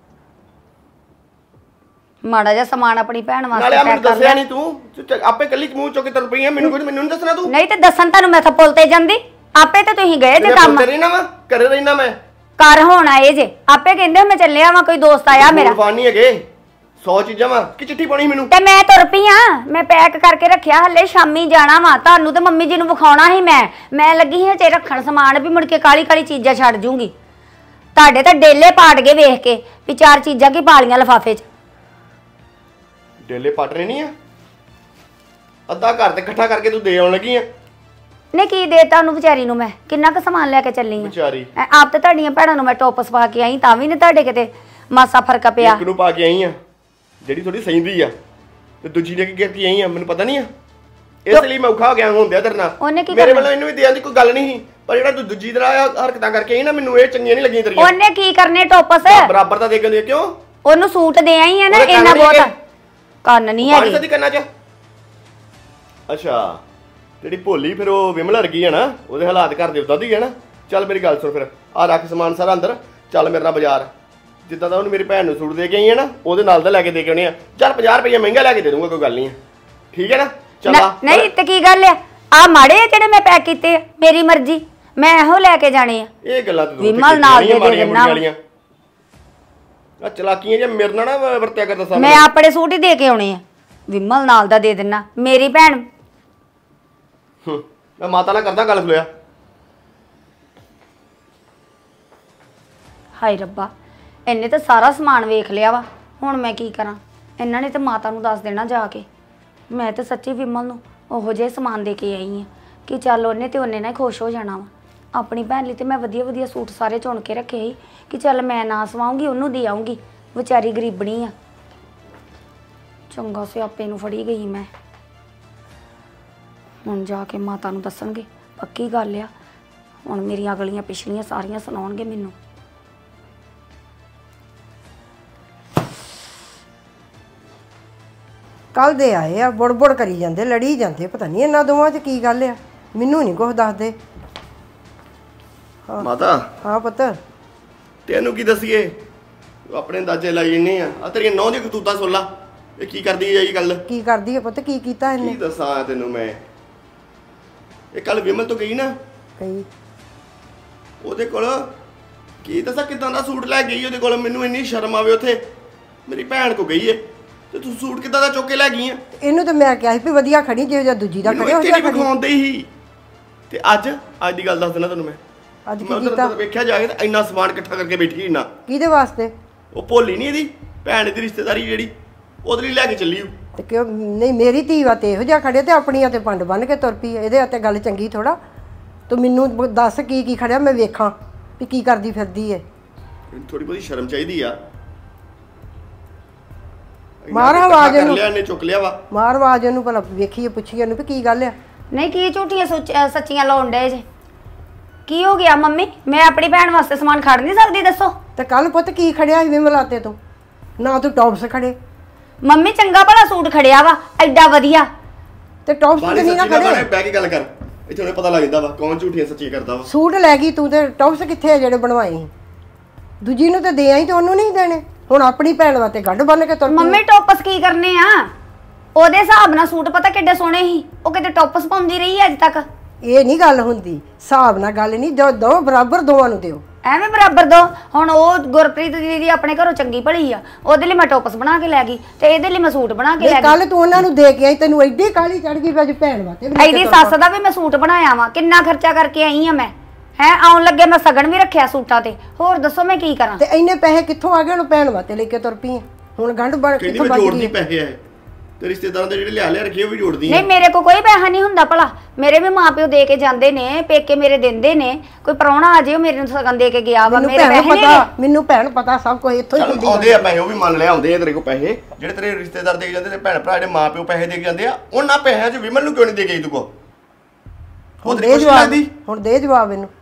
ਮਾੜਾ ਜਿਹਾ ਸਮਾਨ ਆਪਣੀ ਭੈਣ ਵਾਸਤੇ ਨਾਲੇ ਮੈਨੂੰ ਪੈਕ ਕਰ ਦੱਸਿਆ ਲਿਆ। ਨਹੀਂ ਤੂੰ, ਆਪੇ ਕੱਲੀ ਮੂੰਹ ਚੁੱਕ ਕੇ ਤੁਰ ਪਈ ਆ। ਮੈਨੂੰ ਨਹੀਂ ਦੱਸਣਾ ਤੂੰ। ਨਹੀਂ ਤੇ ਦੱਸਣ ਤੁਹਾਨੂੰ ਮੈਂ ਤਾਂ ਪੁੱਲ ਤੇ ਜਾਂਦੀ, ਆਪੇ ਤੇ ਤੁਸੀਂ ਗਏ ਜੇ ਕੰਮ। ਤੇਰੇ ਨਾ ਮੈਂ ਘਰੇ ਰਹਿਣਾ, ਮੈਂ ਘਰ ਹੋਣ ਆਏ ਜੇ, ਆਪੇ ਕਹਿੰਦੇ ਮੈਂ ਚੱਲਿਆ ਵਾਂ, ਕੋਈ ਦੋਸਤ ਆਇਆ ਮੇਰਾ। ਫੋਨ ਨਹੀਂ ਹੈਗੇ 100 ਚੀਜ਼ਾਂ ਵਾ ਕਿ ਚਿੱਠੀ ਪਾਉਣੀ ਮੈਨੂੰ। ਤੇ ਮੈਂ ਤੁਰ ਪਈ ਆ, ਮੈਂ ਪੈਕ ਕਰਕੇ ਰੱਖਿਆ, ਹੱਲੇ ਸ਼ਾਮੀ ਜਾਣਾ ਵਾ। ਤੁਹਾਨੂੰ ਤੇ ਮੰਮੀ ਜੀ ਨੂੰ ਵਿਖਾਉਣਾ ਸੀ। ਮੈਂ ਲੱਗੀ ਸੀ ਹਜੇ ਰੱਖਣ ਸਮਾਨ, ਵੀ ਮੁੜ ਕੇ ਕਾਲੀ ਕਾਲੀ ਚੀਜ਼ਾਂ ਛੱਡ ਜੂੰਗੀ। ਤੁਹਾਡੇ ਤਾਂ ਡੇਲੇ ਪਾੜ ਗਏ ਵੇਖ ਕੇ ਵੀ 4 ਚੀਜ਼ਾਂ ਕੀ ਪਾ ਲੀਆਂ ਲਿਫਾਫੇ 'ਚ। ਡੇਲੇ ਪਾਟਣੇ ਨਹੀਂ ਆ, ਅੱਧਾ ਘਰ ਤੇ ਇਕੱਠਾ ਕਰਕੇ ਤੂੰ ਦੇ ਆਉਣ ਲੱਗੀ ਆ। ਨੇ ਕੀ ਦੇ ਤੁਹਾਨੂੰ ਵਿਚਾਰੀ ਨੂੰ? ਮੈਂ ਕਿੰਨਾ ਕੁ ਸਮਾਨ ਲੈ ਕੇ ਚੱਲੀ ਆ ਵਿਚਾਰੀ ਆਪ ਤੇ ਤੁਹਾਡੀਆਂ ਭੈਣਾਂ ਨੂੰ ਮੈਂ ਟੋਪਸ ਪਾ ਕੇ ਆਈ, ਤਾਂ ਵੀ ਨਹੀਂ ਤੁਹਾਡੇ ਕਿਤੇ ਮਾਸਾ ਫਰਕ ਪਿਆ। ਇੱਕ ਨੂੰ ਪਾ ਕੇ ਆਈ ਆ ਜਿਹੜੀ ਥੋੜੀ ਸਹੀਂਦੀ ਆ, ਤੇ ਦੂਜੀ ਨੇ ਕੀ ਕਰਕੇ ਆਈ ਆ ਮੈਨੂੰ ਪਤਾ ਨਹੀਂ ਆ। ਇਸ ਲਈ ਮੈਂ ਔਖਾ ਹੋ ਗਿਆ ਹੁੰਦਿਆ ਤੇਰੇ ਨਾਲ। ਮੇਰੇ ਵੱਲੋਂ ਇਹਨੂੰ ਵੀ ਦੇਣ ਦੀ ਕੋਈ ਗੱਲ ਨਹੀਂ ਸੀ, ਪਰ ਜਿਹੜਾ ਤੂੰ ਦੂਜੀ ਤਰ੍ਹਾਂ ਹਰਕਤਾਂ ਕਰਕੇ ਆਈ ਨਾ, ਮੈਨੂੰ ਇਹ ਚੰਗੀਆਂ ਨਹੀਂ ਲੱਗੀਆਂ ਤੇਰੀਆਂ। ਉਹਨੇ ਕੀ ਕਰਨੇ ਟੋਪਸ? ਬਰਾਬਰ ਤਾਂ ਦੇ ਕੇ ਦੇ। ਕਿਉਂ? ਉਹਨੂੰ ਸੂਟ ਦੇ ਆਈ ਆ ਨਾ, ਇੰਨਾ ਬਹੁਤ। ਕੰਨ ਨਹੀਂ ਹੈਗੀ ਸਦੀ ਕੰਨਾਂ 'ਚ। ਅੱਛਾ, ਜਿਹੜੀ ਭੋਲੀ ਫਿਰ ਉਹ ਵਿਮਲ ਵਰਗੀ ਆ ਨਾ, ਉਹਦੇ ਹਾਲਾਤ ਘਰ ਦੇ ਉਦਾਂ ਦੀ ਆ ਨਾ। ਚੱਲ ਮੇਰੀ ਗੱਲ ਸੁਣ, ਫਿਰ ਆ ਰੱਖ ਸਮਾਨ ਸਾਰਾ ਅੰਦਰ, ਚੱਲ ਮੇਰੇ ਨਾਲ ਬਾਜ਼ਾਰ। ਜਿੱਦਾਂ ਦਾ ਉਹਨੂੰ ਮੇਰੀ ਭੈਣ ਨੂੰ ਸੂਟ ਦੇ ਕੇ ਆਈ ਆ ਨਾ, ਉਹਦੇ ਨਾਲ ਦਾ ਲੈ ਕੇ ਦੇ ਕੇ ਆਉਣੇ ਆ। ਚੱਲ 50 ਰੁਪਏ ਮਹਿੰਗਾ ਲੈ ਕੇ ਦੇ ਦੂੰਗਾ, ਕੋਈ ਗੱਲ ਨਹੀਂ ਆ, ਠੀਕ ਹੈ ਨਾ? ਚੱਲ ਆ। ਨਹੀਂ ਤੇ ਕੀ ਗੱਲ ਆ ਮਾੜੇ ਜਿਹੜੇ ਮੈਂ ਪੈਕ ਕੀਤੇ ਆ, ਮੇਰੀ ਮਰਜ਼ੀ, ਮੈਂ ਇਹੋ ਲੈ ਕੇ ਜਾਣੇ ਆ। ਇਹ ਗੱਲਾਂ ਤੇ ਵਿਮਲ ਨਾਲ ਦੇ ਦੇਣਾ ਆ। ਚਲਾਕੀਆਂ ਜੇ ਮੇਰੇ ਨਾਲ ਨਾ ਵਰਤਿਆ ਕਰਦਾ ਸਾਹਮਣੇ। ਮੈਂ ਆਪਣੇ ਸੂਟ ਹੀ ਦੇ ਕੇ ਆਉਣੇ ਆ, ਵਿਮਲ ਨਾਲ ਦਾ ਦੇ ਦੇਣਾ। ਮੇਰੀ ਭੈਣ ਮੈਂ ਮਾਤਾ ਨਾਲ ਕਰਦਾ ਗੱਲ ਖਲੋਇਆ। ਹਾਏ ਰੱਬਾ, ਇਹਨੇ ਤਾਂ ਸਾਰਾ ਸਮਾਨ ਵੇਖ ਲਿਆ ਵਾ, ਹੁਣ ਮੈਂ ਕੀ ਕਰਾਂ? ਇਹਨਾਂ ਨੇ ਤਾਂ ਮਾਤਾ ਨੂੰ ਦੱਸ ਦੇਣਾ ਜਾ ਕੇ। ਮੈਂ ਤਾਂ ਸੱਚੀ ਵਿਮਲ ਨੂੰ ਉਹੋ ਜਿਹੇ ਸਮਾਨ ਦੇ ਕੇ ਆਈ ਆ ਕਿ ਚੱਲ ਉਹਨੇ ਤੇ ਉਹਨੇ ਨਾਲ ਖੁਸ਼ ਹੋ ਜਾਣਾ ਵਾ। ਆਪਣੀ ਭੈਣ ਲਈ ਤੇ ਮੈਂ ਵਧੀਆ ਵਧੀਆ ਸੂਟ ਸਾਰੇ ਚੁਣ ਕੇ ਰੱਖੇ ਸੀ ਕਿ ਚੱਲ ਮੈਂ ਨਾ ਸਵਾਉਂਗੀ, ਉਹਨੂੰ ਦੇ ਆਉਂਗੀ, ਵਿਚਾਰੀ ਗਰੀਬਣੀ ਆ। ਚੰਗਾ ਸਿਆਪੇ ਨੂੰ ਫੜੀ ਗਈ ਮੈਂ। ਹੁਣ ਜਾ ਕੇ ਮਾਤਾ ਨੂੰ ਦੱਸਣਗੇ, ਪੱਕੀ ਗੱਲ ਆ। ਹੁਣ ਮੇਰੀਆਂ ਗਲੀਆਂ ਪਿਛਲੀਆਂ ਸਾਰੀਆਂ ਸੁਣਾਉਣਗੇ ਮੈਨੂੰ। ਕੱਲ ਦੇ ਆਏ ਆ, ਬੁੜ ਕਰੀ ਜਾਂਦੇ, ਲੜੀ ਜਾਂਦੇ, ਪਤਾ ਨਹੀਂ ਇਹਨਾਂ ਦੋਵਾਂ 'ਚ ਕੀ ਗੱਲ ਆ, ਮੈਨੂੰ ਨਹੀਂ ਕੁਛ ਦੱਸਦੇ। ਮਾਤਾ ਹਾਂ ਪੁੱਤ, ਤੈਨੂੰ ਕੀ ਦੱਸੀਏ, ਆਪਣੇ ਅੰਦਾਜ਼ੇ ਲਾਈ ਜੰਨੇ ਆ ਤੇਰੀਆਂ ਨੌਂ ਦੀ ਕਤੂਤਾ ਸੁਣ ਲਾ। ਇਹ ਕੀ ਕਰਦੀ ਹੈ ਇਹ ਗੱਲ? ਕੀ ਕਰਦੀ ਹੈ ਪੁੱਤ? ਕੀ ਕੀਤਾ ਕੀ ਇਹਨੇ? ਦੱਸਾਂ ਤੈਨੂੰ ਮੈਂ। ਇਹ ਕੱਲ ਵਿਮਲ ਤੋਂ ਗਈ ਨਾ, ਕਹੀ ਉਹਦੇ ਕੋਲ ਕੀ ਦੱਸਾਂ ਕਿਦਾਂ ਦਾ ਸੂਟ ਲੈ ਗਈ ਉਹਦੇ ਕੋਲ। ਮੈਨੂੰ ਇੰਨੀ ਸ਼ਰਮ ਆਵੇ, ਉੱਥੇ ਮੇਰੀ ਭੈਣ ਕੋ ਗਈ ਏ ਤੇ ਤੂੰ ਸੂਟ ਕਿਦਾਂ ਦਾ ਚੁੱਕ ਕੇ ਲੈ ਗਈ ਆ? ਇਹਨੂੰ ਤਾਂ ਮੈਂ ਕਿਹਾ ਸੀ ਵੀ ਵਧੀਆ ਖੜੀ, ਜਿਹੋ ਜਿਹਾ ਦੂਜੀ ਦਾ ਖੜਿਆ ਉਹ ਜਿਹਾ ਖੜੀ। ਵਿਖਾਉਂਦੇ ਹੀ। ਤੇ ਅੱਜ ਦੀ ਗੱਲ ਦੱਸ ਦੇਣਾ ਤੈਨੂੰ ਮੈਂ। ਅੱਜ ਮੈਂ ਕੀ ਕੀਤਾ? ਵੇਖਿਆ ਜਾ ਕੇ ਤੇ ਇੰਨਾ ਸਮਾਨ ਇਕੱਠਾ ਕਰਕੇ ਬੈਠੀ ਨਾ। ਕਿਹਦੇ ਵਾਸਤੇ? ਉਹ ਭੋਲੀ ਨਹੀਂ ਇਹਦੀ ਭੈਣ ਦੀ ਰਿਸ਼ਤੇਦਾਰੀ ਜਿਹੜੀ, ਉਹਦੇ ਲਈ ਲੈ ਕੇ ਚੱਲੀ ਉਹ। ਤੇ ਕਿਉਂ ਨਹੀਂ? ਮੇਰੀ ਧੀ ਵਾ ਤੇ ਇਹੋ ਜਿਹਾ ਖੜਿਆ ਤੇ ਆਪਣੀਆਂ ਤੇ ਪੰਡ ਬੰਨ ਕੇ ਤੁਰ ਪਈ। ਇਹਦੇ ਹੱਥੇ ਗੱਲ ਚੰਗੀ ਥੋੜਾ। ਤੂੰ ਮੈਨੂੰ ਦੱਸ ਕੀ ਖੜਿਆ, ਮੈਂ ਵੇਖਾਂ ਵੀ ਕੀ ਕਰਦੀ ਫਿਰਦੀ ਏ। ਥੋੜੀ ਬਹੁਤੀ ਸ਼ਰਮ ਚਾਹੀਦੀ ਆ। ਮਾਰ ਆਵਾਜ਼ ਇਹਨੂੰ। ਇਹਨੇ ਚੁੱਕ ਲਿਆ ਵਾ। ਮਾਰ ਆਵਾਜ਼ ਇਹਨੂੰ, ਭਲਾ ਵੇਖੀਏ ਪੁੱਛੀਏ ਇਹਨੂੰ ਵੀ ਕੀ ਗੱਲ ਆ। ਨਹੀਂ ਕੀ ਝੂਠੀਆਂ ਸੱਚੀਆਂ ਲਾਉਣ ਡੇ ਜੇ? ਕੀ ਹੋ ਗਿਆ ਮੰਮੀ? ਮੈਂ ਆਪਣੀ ਭੈਣ ਵਾਸਤੇ ਸਮਾਨ ਖੜ ਨਹੀਂ ਸਕਦੀ ਦੱਸੋ? ਤੇ ਕੱਲ ਪੁੱਤ ਕੀ ਖੜਿਆ ਸੀ ਵਿਮਲਾਤੇ ਤੋਂ? ਨਾ ਤੂੰ ਟੌਪਸ ਖੜੇ ਮੰਮੀ ਚੰਗਾ ਭਲਾ ਸੂਟ ਖੜਿਆ ਵਾ ਐਡਾ ਵਧੀਆ। ਤੇ ਟੌਪਸ ਤੇ ਬਾਰੇ ਨਹੀਂ ਨਾ ਸੱਚੀ ਗੱਲ ਖੜੇ। ਬਹਿ ਕੇ ਗੱਲ ਕਰ, ਇੱਥੇ ਉਹਨੇ ਪਤਾ ਲੱਗ ਜਾਂਦਾ ਵਾ ਕੌਣ ਝੂਠੀਆਂ ਸੱਚੀਆਂ ਕਰਦਾ ਵਾ। ਸੂਟ ਲੈ ਗਈ ਤੂੰ ਤੇ ਟੌਪਸ ਕਿੱਥੇ ਆ ਜਿਹੜੇ ਬਣਵਾਏ ਸੀ? ਦੂਜੀ ਨੂੰ ਤੇ ਦੇ ਆਈ ਤੇ ਉਹਨੂੰ ਨਹੀਂ ਦੇਣੇ। ਹੁਣ ਆਪਣੀ ਭੈਣ ਵਾਸਤੇ ਗੱਡ ਬੰਨ ਕੇ ਤੁਰ ਪਈ। ਮੰਮੀ ਟੋਪਸ ਕੀ ਕਰਨੇ ਆ? ਉਹਦੇ ਹਿਸਾਬ ਨਾਲ ਸੂਟ ਪਤਾ ਕਿੱਡੇ ਸੋਹਣੇ ਸੀ, ਉਹ ਕਿਤੇ ਟੋਪਸ ਪਾਉਂਦੀ ਰਹੀ ਹੈ ਅੱਜ ਤੱਕ। ਇਹ ਨਹੀਂ ਗੱਲ ਹੁੰਦੀ, ਹਿਸਾਬ ਨਾਲ ਗੱਲ ਨਹੀਂ। ਜੋ ਦੋ ਬਰਾਬਰ ਦੋਵਾਂ ਨੂੰ ਦਿਓ। ਐਵੇਂ ਬਰਾਬਰ ਦੋ। ਹੁਣ ਉਹ ਗੁਰਪ੍ਰੀਤ ਦੀਦੀ ਆਪਣੇ ਘਰੋਂ ਚੰਗੀ ਭਲੀ ਆ, ਉਹਦੇ ਲਈ ਮੈਂ ਟੋਪਸ ਬਣਾ ਕੇ ਲੈ ਗਈ ਤੇ ਇਹਦੇ ਲਈ ਮੈਂ ਸੂਟ ਬਣਾ ਕੇ ਲੈ ਗਈ। ਕੱਲ ਤੂੰ ਉਹਨਾਂ ਨੂੰ ਦੇ ਕੇ ਆਈ, ਤੈਨੂੰ ਐਡੀ ਕਾਲੀ ਚੜ ਗਈ ਵੀ ਅੱਜ ਭੈਣ ਵਾਸਤੇ ਵੀ ਲੈ ਕੇ ਇਹਦੀ ਤੁਰ ਸੱਸ ਦਾ ਵੀ ਮੈਂ ਸੂਟ ਬਣਾਇਆ ਵਾ, ਕਿੰਨਾ ਖਰਚਾ ਕਰਕੇ ਆਈ ਆ ਮੈਂ। ਆਉਣ ਲੱਗੇ ਮੈਂ ਸਗਨ ਵੀ ਰੱਖਿਆ ਸੂਟਾਂ ਤੇ। ਹੋਰ ਦੱਸੋ ਮੈਂ ਕੀ ਕਰਾਂ? ਤੇ ਇੰਨੇ ਪੈਸੇ ਕਿੱਥੋਂ ਆ ਗਏ? ਹੁਣ ਭੈਣ ਵਾਸਤੇ ਲੈ ਕੇ ਤੁਰ ਪਈ ਆਂ। ਹੁਣ ਗੰਢ ਬਣ ਕਹਿੰਦੀ ਕਿੱਥੋਂ ਮੈਂ ਬਣ ਜੋੜਦੀ ਗਈ? ਪੈਸੇ ਆਏ ਤੇ ਰਿਸ਼ਤੇਦਾਰਾਂ ਦੇ ਜਿਹੜੇ ਲਿਆ ਰੱਖੇ ਉਹ ਵੀ ਜੋੜਦੀ ਨਹੀਂ ਮੇਰੇ ਕੋ ਕੋਈ ਪੈਸਾ ਨਹੀਂ ਹੁੰਦਾ ਭਲਾ। ਮੇਰੇ ਵੀ ਮਾਪਿਓ ਦੇ ਕੇ ਜਾਂਦੇ ਨੇ, ਪੇਕੇ ਮੇਰੇ ਦਿੰਦੇ ਨੇ। ਕੋਈ ਪ੍ਰਾਹੁਣਾ ਆ ਜੇ ਉਹ ਮੇਰੇ ਨੂੰ ਸਗਨ ਦੇ ਕੇ ਗਿਆ ਵਾ, ਮੇਰੇ ਪੈਸੇ ਨਹੀਂ ਹੈਗੇ। ਮੈਨੂੰ ਭੈਣ ਪਤਾ ਸਭ ਕੁਝ ਇੱਥੋਂ ਹੀ ਹੁੰਦੀ ਆਉਂਦੇ ਆ ਪੈਸੇ, ਉਹ ਵੀ ਮੰਨ ਲਿਆ ਆਉਂਦੇ ਆ ਤੇਰੇ ਕੋਲ ਪੈਸੇ ਜਿਹੜੇ ਤੇਰੇ ਰਿਸ਼ਤੇਦਾਰ ਦੇ ਕੇ ਜਾਂਦੇ ਤੇ ਭੈਣ ਭਰਾ ਜਿਹੜੇ ਮਾਪਿਓ ਪੈਸੇ ਦੇ ਕੇ ਜਾਂਦੇ ਆ। ਉਹਨਾਂ ਪੈਸਿਆਂ 'ਚ ਵਿਮਲ ਨੂੰ ਕਿਉਂ ਨਹੀਂ ਦੇ ਗਈ ਤੂੰ ਕੋ? ਉਹ ਤੇਰੀ ਖੁਸ਼ੀ ਲੱਗਦੀ? ਹੁਣ ਦੇ ਜਵਾਬ ਇਹਨੂੰ।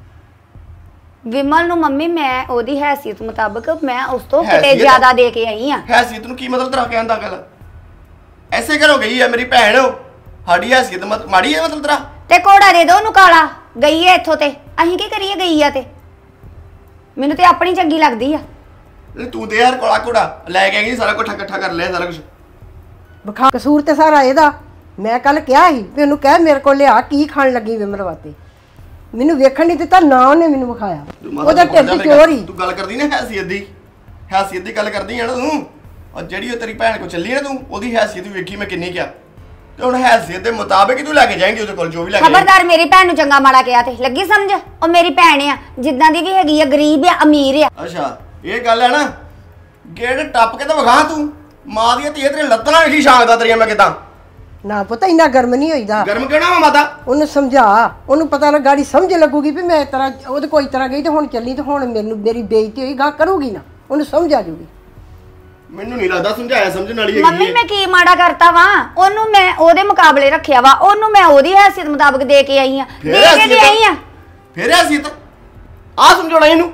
ਵਿਮਲ ਨੂੰ ਮੰਮੀ ਮੈਂ ਉਹਦੀ ਹੈਸੀਅਤ ਮੁਤਾਬਕ ਮੈਂ ਉਸ ਤੋਂ ਕਿਤੇ ਹੈਸੀਅਤ? ਜ਼ਿਆਦਾ ਦੇ ਕੇ ਆਈ ਆ। ਹੈਸੀਅਤ ਨੂੰ ਕੀ ਮਤਲਬ ਤੇਰਾ ਕਹਿਣ ਦਾ ਗੱਲ? ਐਸੇ ਘਰੋਂ ਗਈ ਆ ਮੇਰੀ ਭੈਣ, ਸਾਡੀ ਹੈਸੀਅਤ ਮਾੜੀ ਹੈ ਮਤਲਬ ਤੇਰਾ? ਤੇ ਘੋੜਾ ਦੇ ਦੋ ਉਹਨੂੰ ਕਾਲਾ, ਗਈ ਹੈ ਇੱਥੋਂ ਤੇ ਅਸੀਂ ਕੀ ਕਰੀਏ? ਗਈ ਆ ਤੇ ਮੈਨੂੰ ਤੇ ਆਪਣੀ ਚੰਗੀ ਲੱਗਦੀ ਆ। ਤੂੰ ਦੇ ਯਾਰ ਕੋਲਾ ਘੋੜਾ ਲੈ ਕੇ ਗਈ, ਸਾਰਾ ਕੁਝ ਇਕੱਠਾ ਕਰ ਲਿਆ ਸਾਰਾ ਕੁਝ। ਬਖਾ ਕਸੂਰ ਤੇ ਸਾਰਾ ਇਹਦਾ। ਮੈਂ ਕੱਲ ਕਿਹਾ ਸੀ ਵੀ ਉਹਨੂੰ ਕਹਿ ਮੇਰੇ ਕੋਲ ਲਿਆ ਕੀ ਖਾਣ ਲੱਗੀ ਵਿਮਲ ਵਾਸਤੇ। ਮੈਨੂੰ ਵੇਖਣ ਨਹੀਂ ਦਿੱਤਾ ਨਾ, ਉਹਨੇ ਮੈਨੂੰ ਵਿਖਾਇਆ। ਉਹਦਾ ਢਿੱਡ ਚੋਰ ਹੀ। ਤੂੰ ਗੱਲ ਕਰਦੀ ਨਾ ਹੈਸੀਅਤ ਦੀ, ਹੈਸੀਅਤ ਦੀ ਗੱਲ ਕਰਦੀ ਆ ਨਾ ਤੂੰ। ਔਰ ਜਿਹੜੀ ਉਹ ਤੇਰੀ ਭੈਣ ਕੋ ਚੱਲੀ ਨਾ ਤੂੰ, ਉਹਦੀ ਹੈਸੀਅਤ ਵੇਖੀ ਮੈਂ ਕਿੰਨੀ ਕਿਹਾ। ਤੇ ਹੁਣ ਹੈਸੀਅਤ ਦੇ ਮੁਤਾਬਕ ਹੀ ਤੂੰ ਲੈ ਕੇ ਜਾਏਂਗੀ ਉਹਦੇ ਕੋਲ ਜੋ ਵੀ ਲੈ ਕੇ ਖਬਰਦਾਰ ਮੇਰੀ ਭੈਣ ਨੂੰ ਚੰਗਾ ਮਾੜਾ ਕਿਹਾ ਤੇ ਲੱਗੀ ਸਮਝ? ਉਹ ਮੇਰੀ ਭੈਣ ਆ, ਜਿੱਦਾਂ ਦੀ ਵੀ ਹੈਗੀ ਆ, ਗਰੀਬ ਆ ਅਮੀਰ ਆ। ਅੱਛਾ ਇਹ ਗੱਲ ਹੈ ਨਾ, ਗੇੜ ਟੱਪ ਕੇ ਤਾਂ ਵਿਖਾ ਤੂੰ। ਮਾਂ ਦੀਆਂ ਧੀਆਂ ਤੇਰੇ ਲੱਤਾਂ ਵੇਖੀ ਸ਼ਾਂਗਦਾ ਤੇਰੀਆਂ ਮੈਂ ਕਿਦਾਂ। ਨਾ ਪਤਾ ਇੰਨਾ ਗਰਮ ਨਹੀਂ ਹੋਈਦਾ। ਗਰਮ ਕਿਹੜਾ ਵਾ ਮਾਤਾ? ਉਹਨੂੰ ਸਮਝਾ, ਉਹਨੂੰ ਪਤਾ ਲੱਗਾ ਗਾੜੀ ਸਮਝ ਲੱਗੂਗੀ ਵੀ ਮੈਂ ਇਸ ਤਰ੍ਹਾਂ ਉਹਦੇ ਕੋਈ ਤਰ੍ਹਾਂ ਗਈ ਤੇ ਹੁਣ ਚੱਲੀ ਤੇ ਹੁਣ ਮੇਰੀ ਬੇਇੱਜ਼ਤੀ ਹੋਈ ਗਾ ਕਰੂਗੀ ਨਾ, ਉਹਨੂੰ ਸਮਝ ਆ ਜੂਗੀ। ਮੈਨੂੰ ਨਹੀਂ ਲੱਗਦਾ ਸਮਝਾਇਆ ਸਮਝਣ ਵਾਲੀ ਹੈਗੀ ਮੰਮੀ ਹੈ। ਮੈਂ ਕੀ ਮਾੜਾ ਕਰਤਾ ਵਾ? ਉਹਨੂੰ ਮੈਂ ਉਹਦੇ ਮੁਕਾਬਲੇ ਰੱਖਿਆ ਵਾ, ਉਹਨੂੰ ਮੈਂ ਉਹਦੀ ਹੈਸੀਅਤ ਮੁਤਾਬਕ ਦੇ ਕੇ ਆਈ ਆ। ਦੇ ਕੇ ਦੇ ਆਈ ਆ। ਫਿਰ ਹੈਸੀਅਤ ਆ ਸਮਝਾਉਣਾ ਇਹਨੂੰ।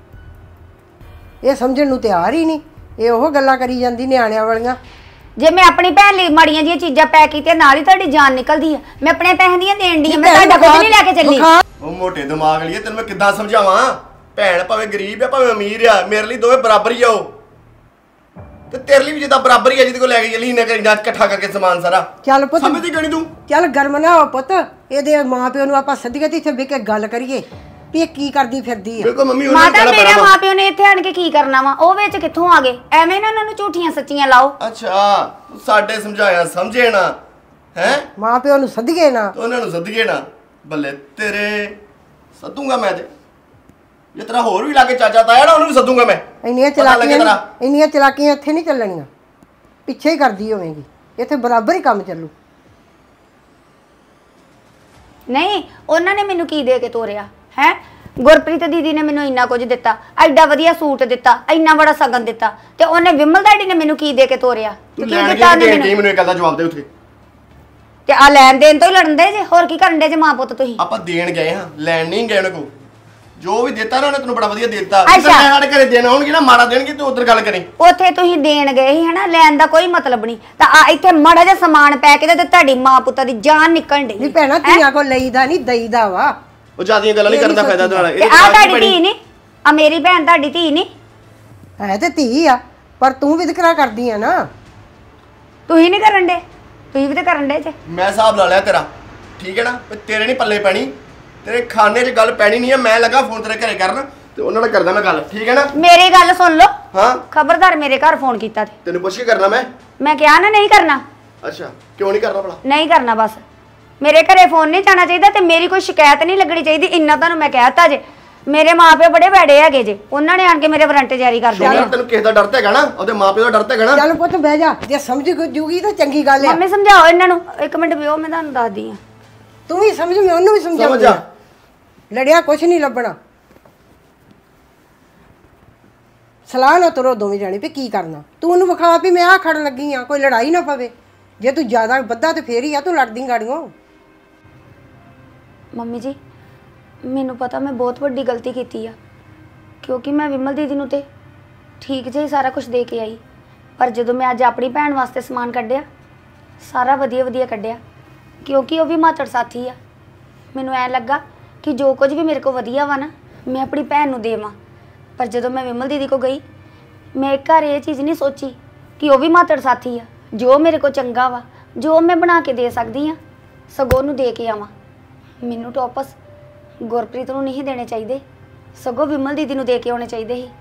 ਇਹ ਸਮਝਣ ਨੂੰ ਤਿਆਰ ਹੀ ਨਹੀਂ। ਇਹ ਉਹ ਗੱਲਾਂ ਕਰੀ ਜਾਂਦੀ ਨਿਆਣਿਆਂ ਵਾਲੀਆਂ। ਜੇ ਮੈਂ ਆਪਣੀ ਭੈਣ ਲਈ ਮਾੜੀਆਂ ਜਿਹੀਆਂ ਚੀਜ਼ਾਂ ਪੈਕ ਕੀਤੀਆਂ ਨਾਲ ਹੀ ਤੁਹਾਡੀ ਜਾਨ ਨਿਕਲਦੀ ਆ। ਮੈਂ ਆਪਣੇ ਪੈਸੇ ਦੀਆਂ ਦੇਣ ਦੀ ਆ, ਮੈਂ ਤੁਹਾਡਾ ਕੁਝ ਨਹੀਂ ਲੈ ਕੇ ਚੱਲੀ। ਉਹ ਮੋਟੇ ਦਿਮਾਗ ਲਈ ਤੈਨੂੰ ਮੈਂ ਕਿੱਦਾਂ ਸਮਝਾਵਾਂ? ਭੈਣ ਭਾਵੇਂ ਗਰੀਬ ਆ ਭਾਵੇਂ ਅਮੀਰ ਆ, ਮੇਰੇ ਲਈ ਦੋਵੇਂ ਬਰਾਬਰ ਹੀ ਆ। ਉਹ ਤੇ ਤੇਰੇ ਲਈ ਵੀ ਜਿੱਦਾਂ ਬਰਾਬਰ ਹੀ ਆ, ਜਿਹਦੇ ਕੋਲ ਲੈ ਕੇ ਚੱਲੀ ਨਾ ਕਰੀ ਇਕੱਠਾ ਕਰਕੇ ਸਮਾਨ ਸਾਰਾ। ਚੱਲ ਪੁੱਤ ਸਮਝਦੀ ਕਿਉਂ ਨੀ ਤੂੰ? ਚੱਲ ਗਰਮ ਨਾ ਹੋ ਪੁੱਤ। ਇਹਦੇ ਮਾਂ ਪਿਓ ਨੂੰ ਆਪਾਂ ਸੱਦੀਏ ਤੇ ਇੱਥੇ ਬਹਿ ਕੇ ਗੱਲ ਕਰੀਏ ਵੀ ਇਹ ਕੀ ਕਰਦੀ ਫਿਰਦੀ ਆ। ਬਿਲਕੁਲ ਮੰਮੀ ਉਹਨਾਂ ਨੂੰ ਮਾਤਾ ਕਹਿਣਾ ਮੇਰੇ ਪੈਣਾ ਵਾ। ਮਾਪਿਓ ਨੇ ਇੱਥੇ ਆਣ ਕੇ ਕੀ ਕਰਨਾ ਵਾ? ਉਹ ਵਿੱਚ ਕਿੱਥੋਂ ਆ ਗਏ? ਐਵੇਂ ਨਾ ਉਹਨਾਂ ਨੂੰ ਝੂਠੀਆਂ ਸੱਚੀਆਂ ਲਾਓ। ਅੱਛਾ ਤੂੰ ਸਾਡੇ ਸਮਝਾਇਆ ਸਮਝੇ ਨਾ ਹੈ? ਮਾਂ ਪਿਓ ਨੂੰ ਸੱਦੀਏ ਨਾ। ਉਹਨਾਂ ਨੂੰ ਸੱਦੀਏ ਨਾ। ਬੱਲੇ ਤੇਰੇ ਸੱਦੂਗਾ ਮੈਂ ਤੇ। ਜੇ ਤੇਰਾ ਹੋਰ ਵੀ ਲਾਗੇ ਚਾਚਾ ਤਾਇਆ ਨਾ ਉਹਨੂੰ ਵੀ ਸੱਦੂਗਾ ਮੈਂ। ਇੰਨੀਆਂ ਪਤਾ ਲੱਗੇ ਚਲਾਕੀਆਂ ਤੇਰਾ। ਇੰਨੀਆਂ ਚਲਾਕੀਆਂ ਇੱਥੇ ਨਹੀਂ ਚੱਲਣੀਆਂ, ਪਿੱਛੇ ਹੀ ਕਰਦੀ ਹੋਵੇਂਗੀ। ਇੱਥੇ ਬਰਾਬਰ ਹੀ ਕੰਮ ਚੱਲੂ। ਨਹੀਂ ਉਹਨਾਂ ਨੇ ਮੈਨੂੰ ਕੀ ਦੇ ਕੇ ਤੋਰਿਆ ਹੈ? ਗੁਰਪ੍ਰੀਤ ਦੀਦੀ ਨੇ ਮੈਨੂੰ ਇੰਨਾ ਕੁਝ ਦਿੱਤਾ, ਐਡਾ ਵਧੀਆ ਸੂਟ ਦਿੱਤਾ, ਇੰਨਾ ਬੜਾ ਸਗਨ ਦਿੱਤਾ, ਤੇ ਉਹਨੇ ਵਿਮਲ ਡੈਡੀ ਨੇ ਮੈਨੂੰ ਕੀ ਦੇ ਕੇ ਤੋਰਿਆ? ਤੂੰ ਕੀ ਲੈਣ ਦਿੱਤਾ ਉਹਨੇ ਕੇ ਮੈਨੂੰ? ਮੈਨੂੰ ਇਹ ਗੱਲ ਦਾ ਜਵਾਬ ਦੇ ਉੱਥੇ। ਤੇ ਆ ਲੈਣ ਦੇਣ ਤੋਂ ਹੀ ਲੜਨਦੇ ਜੇ, ਹੋਰ ਕੀ ਕਰਨ ਦੇ ਜੇ ਮਾਂ ਪੁੱਤ ਤੁਸੀਂ? ਆਪਾਂ ਦੇਣ ਗਏ ਹਾਂ, ਲੈਣ ਨਹੀਂ ਗਏ ਉਹਨਾਂ ਕੋ। ਜੋ ਵੀ ਦਿੱਤਾ ਨਾ ਉਹਨੇ ਤੈਨੂੰ ਬੜਾ ਵਧੀਆ ਦੇ ਦਿੱਤਾ। ਅੱਛਾ। ਜਿੱਦਾਂ ਸਾਡੇ ਘਰੇ ਦੇਣ ਆਉਣਗੇ ਨਾ ਮਾੜਾ ਦੇਣਗੇ ਤੂੰ ਉਧਰ ਗੱਲ ਕਰੀ। ਉੱਥੇ ਤੁਸੀਂ ਦੇਣ ਗਏ ਸੀ ਹਨਾ, ਲੈਣ ਦਾ ਕੋਈ ਮਤਲਬ ਨਹੀਂ। ਤਾਂ ਆ ਇੱਥੇ ਮਾੜਾ ਜਿਹਾ ਸਮਾਨ ਪੈ ਕੇ ਤੇ ਤੁਹਾਡੀ ਮਾਂ ਪੁੱਤਾਂ ਦੀ ਜਾਨ ਨਿਕਲਣ ਡਈ। ਨਹੀਂ ਭੈਣਾ, ਧੀਆਂ ਕੋ ਲਈਦਾ ਨਹੀਂ ਦਈਦਾ ਵਾ। ਉਹ ਜਿਆਦੀਆਂ ਗੱਲਾਂ ਨਹੀਂ ਕਰਦਾ ਫਾਇਦਾ ਤੁਹਾਡਾ। ਤੇ ਆ ਤੁਹਾਡੀ ਧੀ ਨਹੀਂ, ਆ ਮੇਰੀ ਭੈਣ ਤੁਹਾਡੀ ਧੀ ਨਹੀਂ। ਹੈ ਤੇ ਧੀ ਆ, ਪਰ ਤੂੰ ਵਿਤਕਰਾ ਕਰਦੀ ਆ ਨਾ। ਤੁਸੀਂ ਨਹੀਂ ਕਰਨ ਦੇ, ਤੁਸੀਂ ਵੀ ਤਾਂ ਕਰਨ ਦੇ ਜੇ। ਮੈਂ ਹਿਸਾਬ ਲਾ ਲਿਆ ਤੇਰਾ, ਠੀਕ ਹੈ ਨਾ? ਤੇਰੇ ਨਹੀਂ ਪੱਲੇ ਪੈਣੀ, ਤੇਰੇ ਖਾਨੇ 'ਚ ਗੱਲ ਪੈਣੀ ਨਹੀਂ ਹੈ। ਮੈਂ ਲੱਗਾ ਫੋਨ ਤੇਰੇ ਘਰੇ ਕਰਨ ਤੇ ਉਹਨਾਂ ਨਾਲ ਕਰਦਾ ਮੈਂ ਗੱਲ, ਠੀਕ ਹੈ ਨਾ? ਮੇਰੀ ਗੱਲ ਸੁਣ ਲਓ। ਹਾਂ ਖਬਰਦਾਰ ਮੇਰੇ ਘਰ ਫੋਨ ਕੀਤਾ ਤੇ ਤੈਨੂੰ ਪੁੱਛ ਕੇ ਕਰਨਾ ਮੈਂ ਕਿਹਾ ਨਾ ਨਹੀਂ ਕਰਨਾ। ਅੱਛਾ ਕਿਉਂ ਨਹੀਂ ਕਰਨਾ ਭਲਾ? ਨਹੀਂ ਕਰਨਾ, ਬਸ ਮੇਰੇ ਘਰੇ ਫੋਨ ਨਹੀਂ ਜਾਣਾ ਚਾਹੀਦਾ ਤੇ ਮੇਰੀ ਕੋਈ ਸ਼ਿਕਾਇਤ ਨਹੀਂ ਲੱਗਣੀ ਚਾਹੀਦੀ। ਇੰਨਾ ਤੁਹਾਨੂੰ ਮੈਂ ਕਹਿਤਾ ਜੇ। ਮੇਰੇ ਮਾਪਿਓ ਬੜੇ ਵੜੇ ਹੈਗੇ ਜੇ, ਉਹਨਾਂ ਨੇ ਆਣ ਕੇ ਮੇਰੇ ਵਾਰੰਟ ਜਾਰੀ ਕਰ ਦੇਣੇ। ਤੈਨੂੰ ਕਿਸੇ ਦਾ ਡਰ ਤਾਂ ਹੈਗਾ ਨਾ, ਉਹਦੇ ਮਾਪਿਓ ਦਾ ਡਰ ਤਾਂ ਹੈਗਾ ਨਾ। ਚੱਲ ਪੁੱਤ ਬਹਿ ਜਾ, ਜੇ ਸਮਝ ਜੂਗੀ ਤਾਂ ਚੰਗੀ ਗੱਲ ਆ। ਮੰਮੀ ਸਮਝਾਓ ਇਹਨਾਂ ਨੂੰ। ਇੱਕ ਮਿੰਟ ਬਿਓ, ਮੈਂ ਤੁਹਾਨੂੰ ਦੱਸਦੀ ਆ। ਤੂੰ ਵੀ ਸਮਝ, ਮੈਂ ਉਹਨੂੰ ਵੀ ਸਮਝਾਉਂਦੀ ਸਮਝ ਆ। ਆ। ਲੜਿਆ ਕੁਛ ਨਹੀਂ ਲੱਭਣਾ। ਸਲਾਹ ਨਾ ਤੁਰੋ ਦੋਵੇਂ ਜਾਣੇ ਵੀ ਕੀ ਕਰਨਾ। ਤੂੰ ਉਹਨੂੰ ਵਿਖਾ ਵੀ ਮੈਂ ਆ ਖੜਨ ਲੱਗੀ ਆ, ਕੋਈ ਲੜਾਈ ਨਾ ਪਵੇ। ਜੇ ਤੂੰ ਜ਼ਿਆਦਾ ਵੱਧਾ ਤੇ ਫੇਰ ਹੀ ਆ, ਤੂੰ ਲੜਦੀ ਗਾੜੀਆਂ। ਮੰਮੀ ਜੀ ਮੈਨੂੰ ਪਤਾ ਮੈਂ ਬਹੁਤ ਵੱਡੀ ਗਲਤੀ ਕੀਤੀ ਆ, ਕਿਉਂਕਿ ਮੈਂ ਵਿਮਲ ਦੀਦੀ ਨੂੰ ਤੇ ਠੀਕ ਜਿਹਾ ਹੀ ਸਾਰਾ ਕੁਝ ਦੇ ਕੇ ਆਈ, ਪਰ ਜਦੋਂ ਮੈਂ ਅੱਜ ਆਪਣੀ ਭੈਣ ਵਾਸਤੇ ਸਮਾਨ ਕੱਢਿਆ ਸਾਰਾ ਵਧੀਆ ਵਧੀਆ ਕੱਢਿਆ, ਕਿਉਂਕਿ ਉਹ ਵੀ ਮਾਤੜ ਸਾਥੀ ਆ। ਮੈਨੂੰ ਐ ਲੱਗਾ ਕਿ ਜੋ ਕੁਝ ਵੀ ਮੇਰੇ ਕੋਲ ਵਧੀਆ ਵਾ ਨਾ ਮੈਂ ਆਪਣੀ ਭੈਣ ਨੂੰ ਦੇਵਾਂ, ਪਰ ਜਦੋਂ ਮੈਂ ਵਿਮਲ ਦੀਦੀ ਕੋਲ ਗਈ ਮੈਂ ਇੱਕ ਘਰ ਇਹ ਚੀਜ਼ ਨਹੀਂ ਸੋਚੀ ਕਿ ਉਹ ਵੀ ਮਾਤੜ ਸਾਥੀ ਆ। ਜੋ ਮੇਰੇ ਕੋਲ ਚੰਗਾ ਵਾ, ਜੋ ਮੈਂ ਬਣਾ ਕੇ ਦੇ ਸਕਦੀ ਆ, ਸਗੋਂ ਉਹਨੂੰ ਦੇ ਕੇ ਆਵਾਂ। ਮੈਨੂੰ ਟੋਪਸ ਗੁਰਪ੍ਰੀਤ ਨੂੰ ਨਹੀਂ ਦੇਣੇ ਚਾਹੀਦੇ, ਸਗੋਂ ਵਿਮਲ ਦੀਦੀ ਨੂੰ ਦੇ ਕੇ ਆਉਣੇ ਚਾਹੀਦੇ ਸੀ,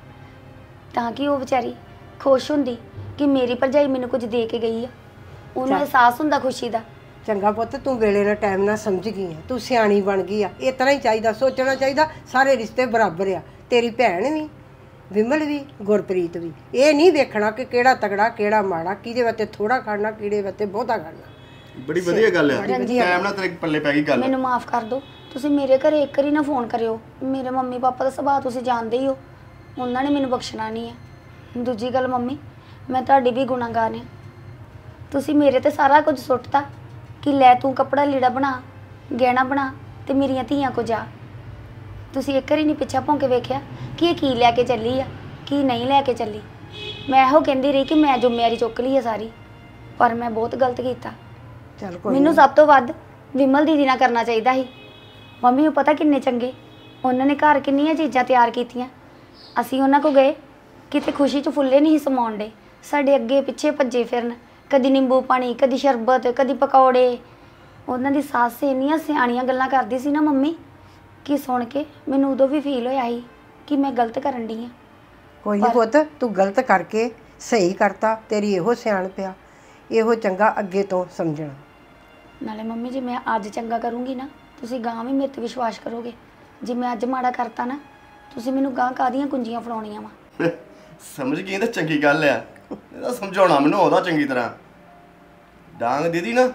ਤਾਂ ਕਿ ਉਹ ਵਿਚਾਰੀ ਖੁਸ਼ ਹੁੰਦੀ ਕਿ ਮੇਰੀ ਭਰਜਾਈ ਮੈਨੂੰ ਕੁਝ ਦੇ ਕੇ ਗਈ ਆ, ਉਹਨੂੰ ਅਹਿਸਾਸ ਹੁੰਦਾ ਖੁਸ਼ੀ ਦਾ। ਚੰਗਾ ਪੁੱਤ, ਤੂੰ ਵੇਲੇ ਨਾਲ ਟਾਈਮ ਨਾਲ ਸਮਝ ਗਈ ਆ, ਤੂੰ ਸਿਆਣੀ ਬਣ ਗਈ ਆ। ਇਸ ਤਰ੍ਹਾਂ ਹੀ ਚਾਹੀਦਾ, ਸੋਚਣਾ ਚਾਹੀਦਾ ਸਾਰੇ ਰਿਸ਼ਤੇ ਬਰਾਬਰ ਆ। ਤੇਰੀ ਭੈਣ ਵੀ, ਵਿਮਲ ਵੀ, ਗੁਰਪ੍ਰੀਤ ਵੀ। ਇਹ ਨਹੀਂ ਵੇਖਣਾ ਕਿ ਕਿਹੜਾ ਤਗੜਾ ਕਿਹੜਾ ਮਾੜਾ, ਕਿਹਦੇ ਵਾਸਤੇ ਥੋੜਾ ਖੜਨਾ ਕਿਹੜੇ ਵਾਸਤੇ ਬਹੁਤਾ ਖੜਨਾ। ਬੜੀ ਵਧੀਆ ਗੱਲ ਆ, ਟਾਈਮ ਨਾਲ ਤੇਰੇ ਪੱਲੇ ਪੈ ਗਈ ਗੱਲ। ਮੈਨੂੰ ਮਾਫ ਕਰ ਦਿਓ, ਤੁਸੀਂ ਮੇਰੇ ਘਰੇ ਇੱਕ ਵਾਰੀ ਨਾ ਫੋਨ ਕਰਿਓ। ਮੇਰੇ ਮੰਮੀ ਪਾਪਾ ਦਾ ਸੁਭਾਅ ਤੁਸੀਂ ਜਾਣਦੇ ਹੀ ਹੋ, ਉਹਨਾਂ ਨੇ ਮੈਨੂੰ ਬਖਸ਼ਣਾ ਨਹੀਂ ਹੈ। ਦੂਜੀ ਗੱਲ ਮੰਮੀ, ਮੈਂ ਤੁਹਾਡੀ ਵੀ ਗੁਨਾਹਗਾਰ ਹਾਂ। ਤੁਸੀਂ ਮੇਰੇ ਤੇ ਸਾਰਾ ਕੁਝ ਸੁੱਟਤਾ ਕਿ ਲੈ ਤੂੰ ਕੱਪੜਾ ਲੀੜਾ ਬਣਾ, ਗਹਿਣਾ ਬਣਾ ਤੇ ਮੇਰੀਆਂ ਧੀਆਂ ਕੋ ਜਾ। ਤੁਸੀਂ ਇੱਕ ਵਾਰੀ ਨਹੀਂ ਪਿੱਛਾ ਭੌਂ ਕੇ ਵੇਖਿਆ ਕਿ ਇਹ ਕੀ ਲੈ ਕੇ ਚੱਲੀ ਆ, ਕੀ ਨਹੀਂ ਲੈ ਕੇ ਚੱਲੀ। ਮੈਂ ਇਹੋ ਕਹਿੰਦੀ ਰਹੀ ਕਿ ਮੈਂ ਜ਼ਿੰਮੇਵਾਰੀ ਚੁੱਕ ਲਈ ਹੈ ਸਾਰੀ, ਪਰ ਮੈਂ ਬਹੁਤ ਗਲਤ ਕੀਤਾ। ਚੱਲ ਕੋਈ ਮੈਨੂੰ ਸਭ ਤੋਂ ਵੱਧ ਵਿਮਲ ਦੀਦੀ ਨਾਲ ਕਰਨਾ ਚਾਹੀਦਾ ਸੀ। ਮੰਮੀ ਨੂੰ ਪਤਾ ਕਿੰਨੇ ਚੰਗੇ, ਉਹਨਾਂ ਨੇ ਘਰ ਕਿੰਨੀਆਂ ਚੀਜ਼ਾਂ ਤਿਆਰ ਕੀਤੀਆਂ। ਅਸੀਂ ਉਹਨਾਂ ਕੋ ਗਏ, ਕਿਤੇ ਖੁਸ਼ੀ 'ਚ ਫੁੱਲੇ ਨਹੀਂ ਸਮਾਉਣ ਡੇ, ਸਾਡੇ ਅੱਗੇ ਪਿੱਛੇ ਭੱਜੇ ਫਿਰਨ, ਕਦੀ ਨਿੰਬੂ ਪਾਣੀ, ਕਦੀ ਸ਼ਰਬਤ, ਕਦੀ ਪਕੌੜੇ। ਉਹਨਾਂ ਦੀ ਸੱਸ ਇੰਨੀਆਂ ਸਿਆਣੀਆਂ ਗੱਲਾਂ ਕਰਦੀ ਸੀ ਨਾ ਮੰਮੀ, ਕਿ ਸੁਣ ਕੇ ਮੈਨੂੰ ਉਦੋਂ ਵੀ ਫੀਲ ਹੋਇਆ ਸੀ ਕਿ ਮੈਂ ਗਲਤ ਕਰਨ ਡਈ ਆ। ਕੋਈ ਨਹੀਂ ਪੁੱਤ, ਤੂੰ ਗਲਤ ਕਰਕੇ ਸਹੀ ਕਰਤਾ, ਤੇਰੀ ਇਹੋ ਸਿਆਣਪ ਆ, ਇਹੋ ਚੰਗਾ ਅੱਗੇ ਤੋਂ ਸਮਝਣਾ। ਨਾਲੇ ਮੰਮੀ ਜੀ ਮੈਂ ਅੱਜ ਚੰਗਾ ਕਰੂੰਗੀ ਨਾ, ਤੁਸੀਂ ਗਾਂ ਵੀ ਮੇਰੇ ਤੇ ਵਿਸ਼ਵਾਸ ਕਰੋਗੇ। ਜੇ ਮੈਂ ਅੱਜ ਮਾੜਾ ਕਰਤਾ ਨਾ, ਤੁਸੀਂ ਮੈਨੂੰ ਗਾਂ ਕਾਹਦੀਆਂ ਕੁੰਜੀਆਂ ਫੜਾਉਣੀਆਂ ਵਾ। ਸਮਝ ਗਈ ਤਾਂ ਚੰਗੀ ਗੱਲ ਆ, ਇਹਦਾ ਸਮਝਾਉਣਾ ਮੈਨੂੰ ਉਹਦਾ ਚੰਗੀ ਤਰ੍ਹਾਂ। ਡਾਂਗ ਦੀਦੀ ਨਾ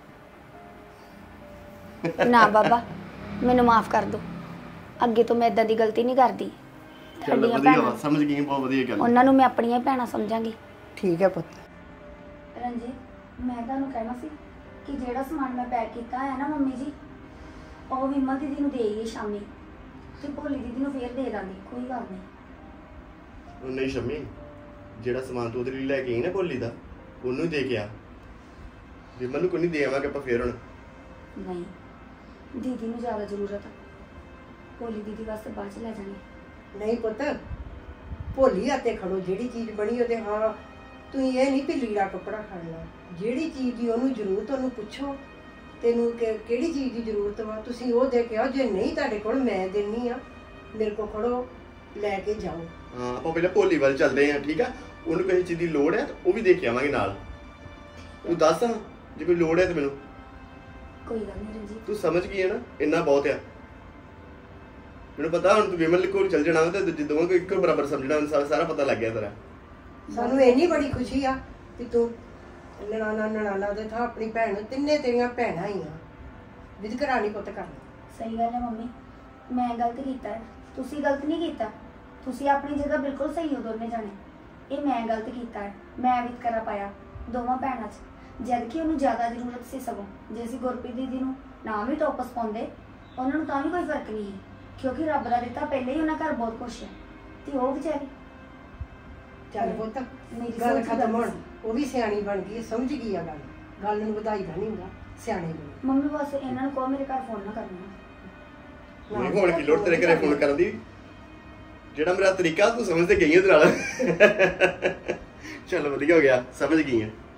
ਨਾ ਬਾਬਾ, ਮੈਨੂੰ ਮਾਫ ਕਰ ਦਿਓ, ਅੱਗੇ ਤੋਂ ਮੈਂ ਇਦਾਂ ਦੀ ਗਲਤੀ ਨਹੀਂ ਕਰਦੀ। ਚੱਲ ਵਧੀਆ ਵਾ, ਸਮਝ ਗਈ, ਬਹੁਤ ਵਧੀਆ ਗੱਲ। ਉਹਨਾਂ ਨੂੰ ਮੈਂ ਆਪਣੀਆਂ ਹੀ ਭੈਣਾਂ ਸਮਝਾਂਗੀ। ਠੀਕ ਹੈ ਪੁੱਤ। ਰਣਜੀਤ, ਮੈਂ ਤੁਹਾਨੂੰ ਕਹਿਣਾ ਸੀ ਕਿ ਜਿਹੜਾ ਸਮਾਨ ਮੈਂ ਪੈਕ ਕੀਤਾ ਹੈ ਨਾ ਮੰਮੀ ਜੀ, ਉਹ ਵਿਮਲ ਦੀਦੀ ਨੂੰ ਦੇ ਆਈਏ ਸ਼ਾਮੀ, ਤੇ ਭੋਲੀ ਦੀਦੀ ਨੂੰ ਫੇਰ ਦੇ ਦਾਂਗੇ, ਕੋਈ ਗੱਲ ਨਹੀਂ। ਉਹ ਨਹੀਂ ਸ਼ਮੀ, ਜਿਹੜਾ ਸਮਾਨ ਤੂੰ ਉਹਦੇ ਲਈ ਲੈ ਕੇ ਆਈ ਨਾ ਭੋਲੀ ਦਾ, ਉਹਨੂੰ ਹੀ ਦੇ ਕੇ ਆ। ਵਿਮਲ ਨੂੰ ਕੋਈ ਨਹੀਂ ਦੇ ਆਵਾਂਗੇ ਆਪਾਂ ਫੇਰ ਹੁਣ। ਨਹੀਂ, ਦੀਦੀ ਨੂੰ ਜ਼ਿਆਦਾ ਜ਼ਰੂਰਤ ਆ, ਭੋਲੀ ਦੀਦੀ ਵਾਸਤੇ ਬਾਅਦ 'ਚ ਲੈ ਜਾਣੀ। ਨਹੀਂ ਪੁੱਤ, ਭੋਲੀ ਆਤੇ ਖੜੋ, ਜਿਹੜੀ ਚੀਜ਼ ਬਣੀ ਉਹਦੇ। ਹਾਂ, ਤੁਸੀਂ ਇਹ ਨਹੀਂ ਵੀ ਲੀੜਾ ਕੱਪੜਾ ਖੜਨਾ, ਜਿਹੜੀ ਚੀਜ਼ ਦੀ ਉਹਨੂੰ ਜ਼ਰੂਰਤ ਉਹਨੂੰ ਪੁੱਛੋ, ਤੈਨੂੰ ਕਿਹੜੀ ਚੀਜ਼ ਦੀ ਜ਼ਰੂਰਤ ਵਾ, ਤੁਸੀਂ ਉਹ ਦੇ ਕੇ ਆਓ। ਜੇ ਨਹੀਂ ਤੁਹਾਡੇ ਕੋਲ, ਮੈਂ ਦੇਣੀ ਆ, ਮੇਰੇ ਕੋਲ ਖੜੋ, ਲੈ ਕੇ ਜਾਓ। ਹਾਂ, ਆਪਾਂ ਪਹਿਲਾਂ ਭੋਲੀ ਵੱਲ ਚੱਲਦੇ ਹਾਂ, ਠੀਕ ਆ? ਉਹਨੂੰ ਕਿਸੇ ਚੀਜ਼ ਦੀ ਲੋੜ ਹੈ ਤਾਂ ਉਹ ਵੀ ਦੇ ਕੇ ਆਵਾਂਗੇ ਨਾਲ। ਤੂੰ ਦੱਸ, ਜੇ ਕੋਈ ਲੋੜ ਹੈ ਤਾਂ ਮੈਨੂੰ। ਕੋਈ ਗੱਲ ਨਹੀਂ ਰਣਜੀਤ, ਤੂੰ ਸਮਝ ਗਈ ਹੈ ਨਾ, ਇੰਨਾ ਬਹੁਤ ਆ। ਮੈਨੂੰ ਪਤਾ ਹੁਣ ਤੂੰ ਵਿਮਲ ਕੋਲ ਚੱਲ ਜਾਣਾ ਤੇ ਦੋਵਾਂ को ਇੱਕੋ ਬਰਾਬਰ ਸਮਝਣਾ, ਸਾਰਾ ਪਤਾ ਲੱਗ ਗਿਆ ਤੇਰਾ। ਸਾਨੂੰ ਇੰਨੀ ਬੜੀ ਖੁਸ਼ੀ ਆ ਕਿ ਤੂੰ ਨਨਾਣਾ ਦੇ ਥਾਂ ਆਪਣੀ ਭੈਣ ਨੂੰ, ਤਿੰਨੇ ਤੇਰੀਆਂ ਭੈਣਾਂ ਹੀ ਆ, ਵਿਦਕਰਾ ਨਹੀਂ ਪੁੱਤ ਕਰਨਾ। ਸਹੀ ਗੱਲ ਹੈ ਮੰਮੀ, ਮੈਂ ਗਲਤ ਕੀਤਾ ਹੈ, ਤੁਸੀਂ ਗਲਤ ਨਹੀਂ ਕੀਤਾ। ਤੁਸੀਂ ਆਪਣੀ ਜਗ੍ਹਾ ਬਿਲਕੁਲ ਸਹੀ ਹੋ ਦੋਨੇ ਜਾਣੇ। ਇਹ ਮੈਂ ਗਲਤ ਕੀਤਾ ਹੈ, ਮੈਂ ਵਿਤਕਰਾ ਪਾਇਆ ਦੋਵਾਂ ਭੈਣਾਂ 'ਚ, ਜਦ ਕਿ ਉਹਨੂੰ ਜ਼ਿਆਦਾ ਜ਼ਰੂਰਤ ਸੀ। ਸਗੋਂ ਜੇ ਅਸੀਂ ਗੁਰਪ੍ਰੀਤ ਦੀਦੀ ਨੂੰ ਨਾ ਵੀ ਟੋਪਸ ਪਾਉਂਦੇ, ਉਹਨਾਂ ਨੂੰ ਤਾਂ ਵੀ ਕੋਈ ਫਰਕ ਨਹੀਂ ਸੀ, ਕਿਉਂਕਿ ਰੱਬ ਦਾ ਦਿੱਤਾ ਪਹਿਲੇ ਹੀ ਉਹਨਾਂ ਘਰ ਬਹੁਤ ਕੁਛ ਹੈ, ਤੇ ਉਹ ਵਿਚਾਰੀ। ਚੱਲ ਪੁੱਤ, ਮੇਰੀ ਗੱਲ ਸੋਚ ਖਤਮ ਗਲਤ ਹੋਣ, ਸੀ। ਉਹ ਵੀ ਸਿਆਣੀ ਬਣ ਗਈ, ਸਮਝ ਗਈ ਆ ਗੱਲ ਨੂੰ ਵਧਾਈ ਦਾ ਨਹੀਂ ਹੁੰਦਾ, ਸਿਆਣੇ ਬਣੀ। ਮੰਮੀ ਬਸ ਇਹਨਾਂ ਨੂੰ ਕਹੋ ਮੇਰੇ ਘਰ ਫੋਨ ਨਾ ਕਰਨਾ। ਹੁਣ ਕੀ ਲੋੜ ਤੇਰੇ ਘਰੇ ਫੋਨ ਕਰਨ ਦੀ? ਜਿਹੜਾ ਮੇਰਾ ਤਰੀਕਾ ਤੂੰ ਸਮਝ ਤੇ ਗਈ ਉਹਦੇ ਨਾਲ। ਚੱਲ ਵਧੀਆ ਹੋ ਗਿਆ, ਸਮਝ ਗਈ ਹੈ।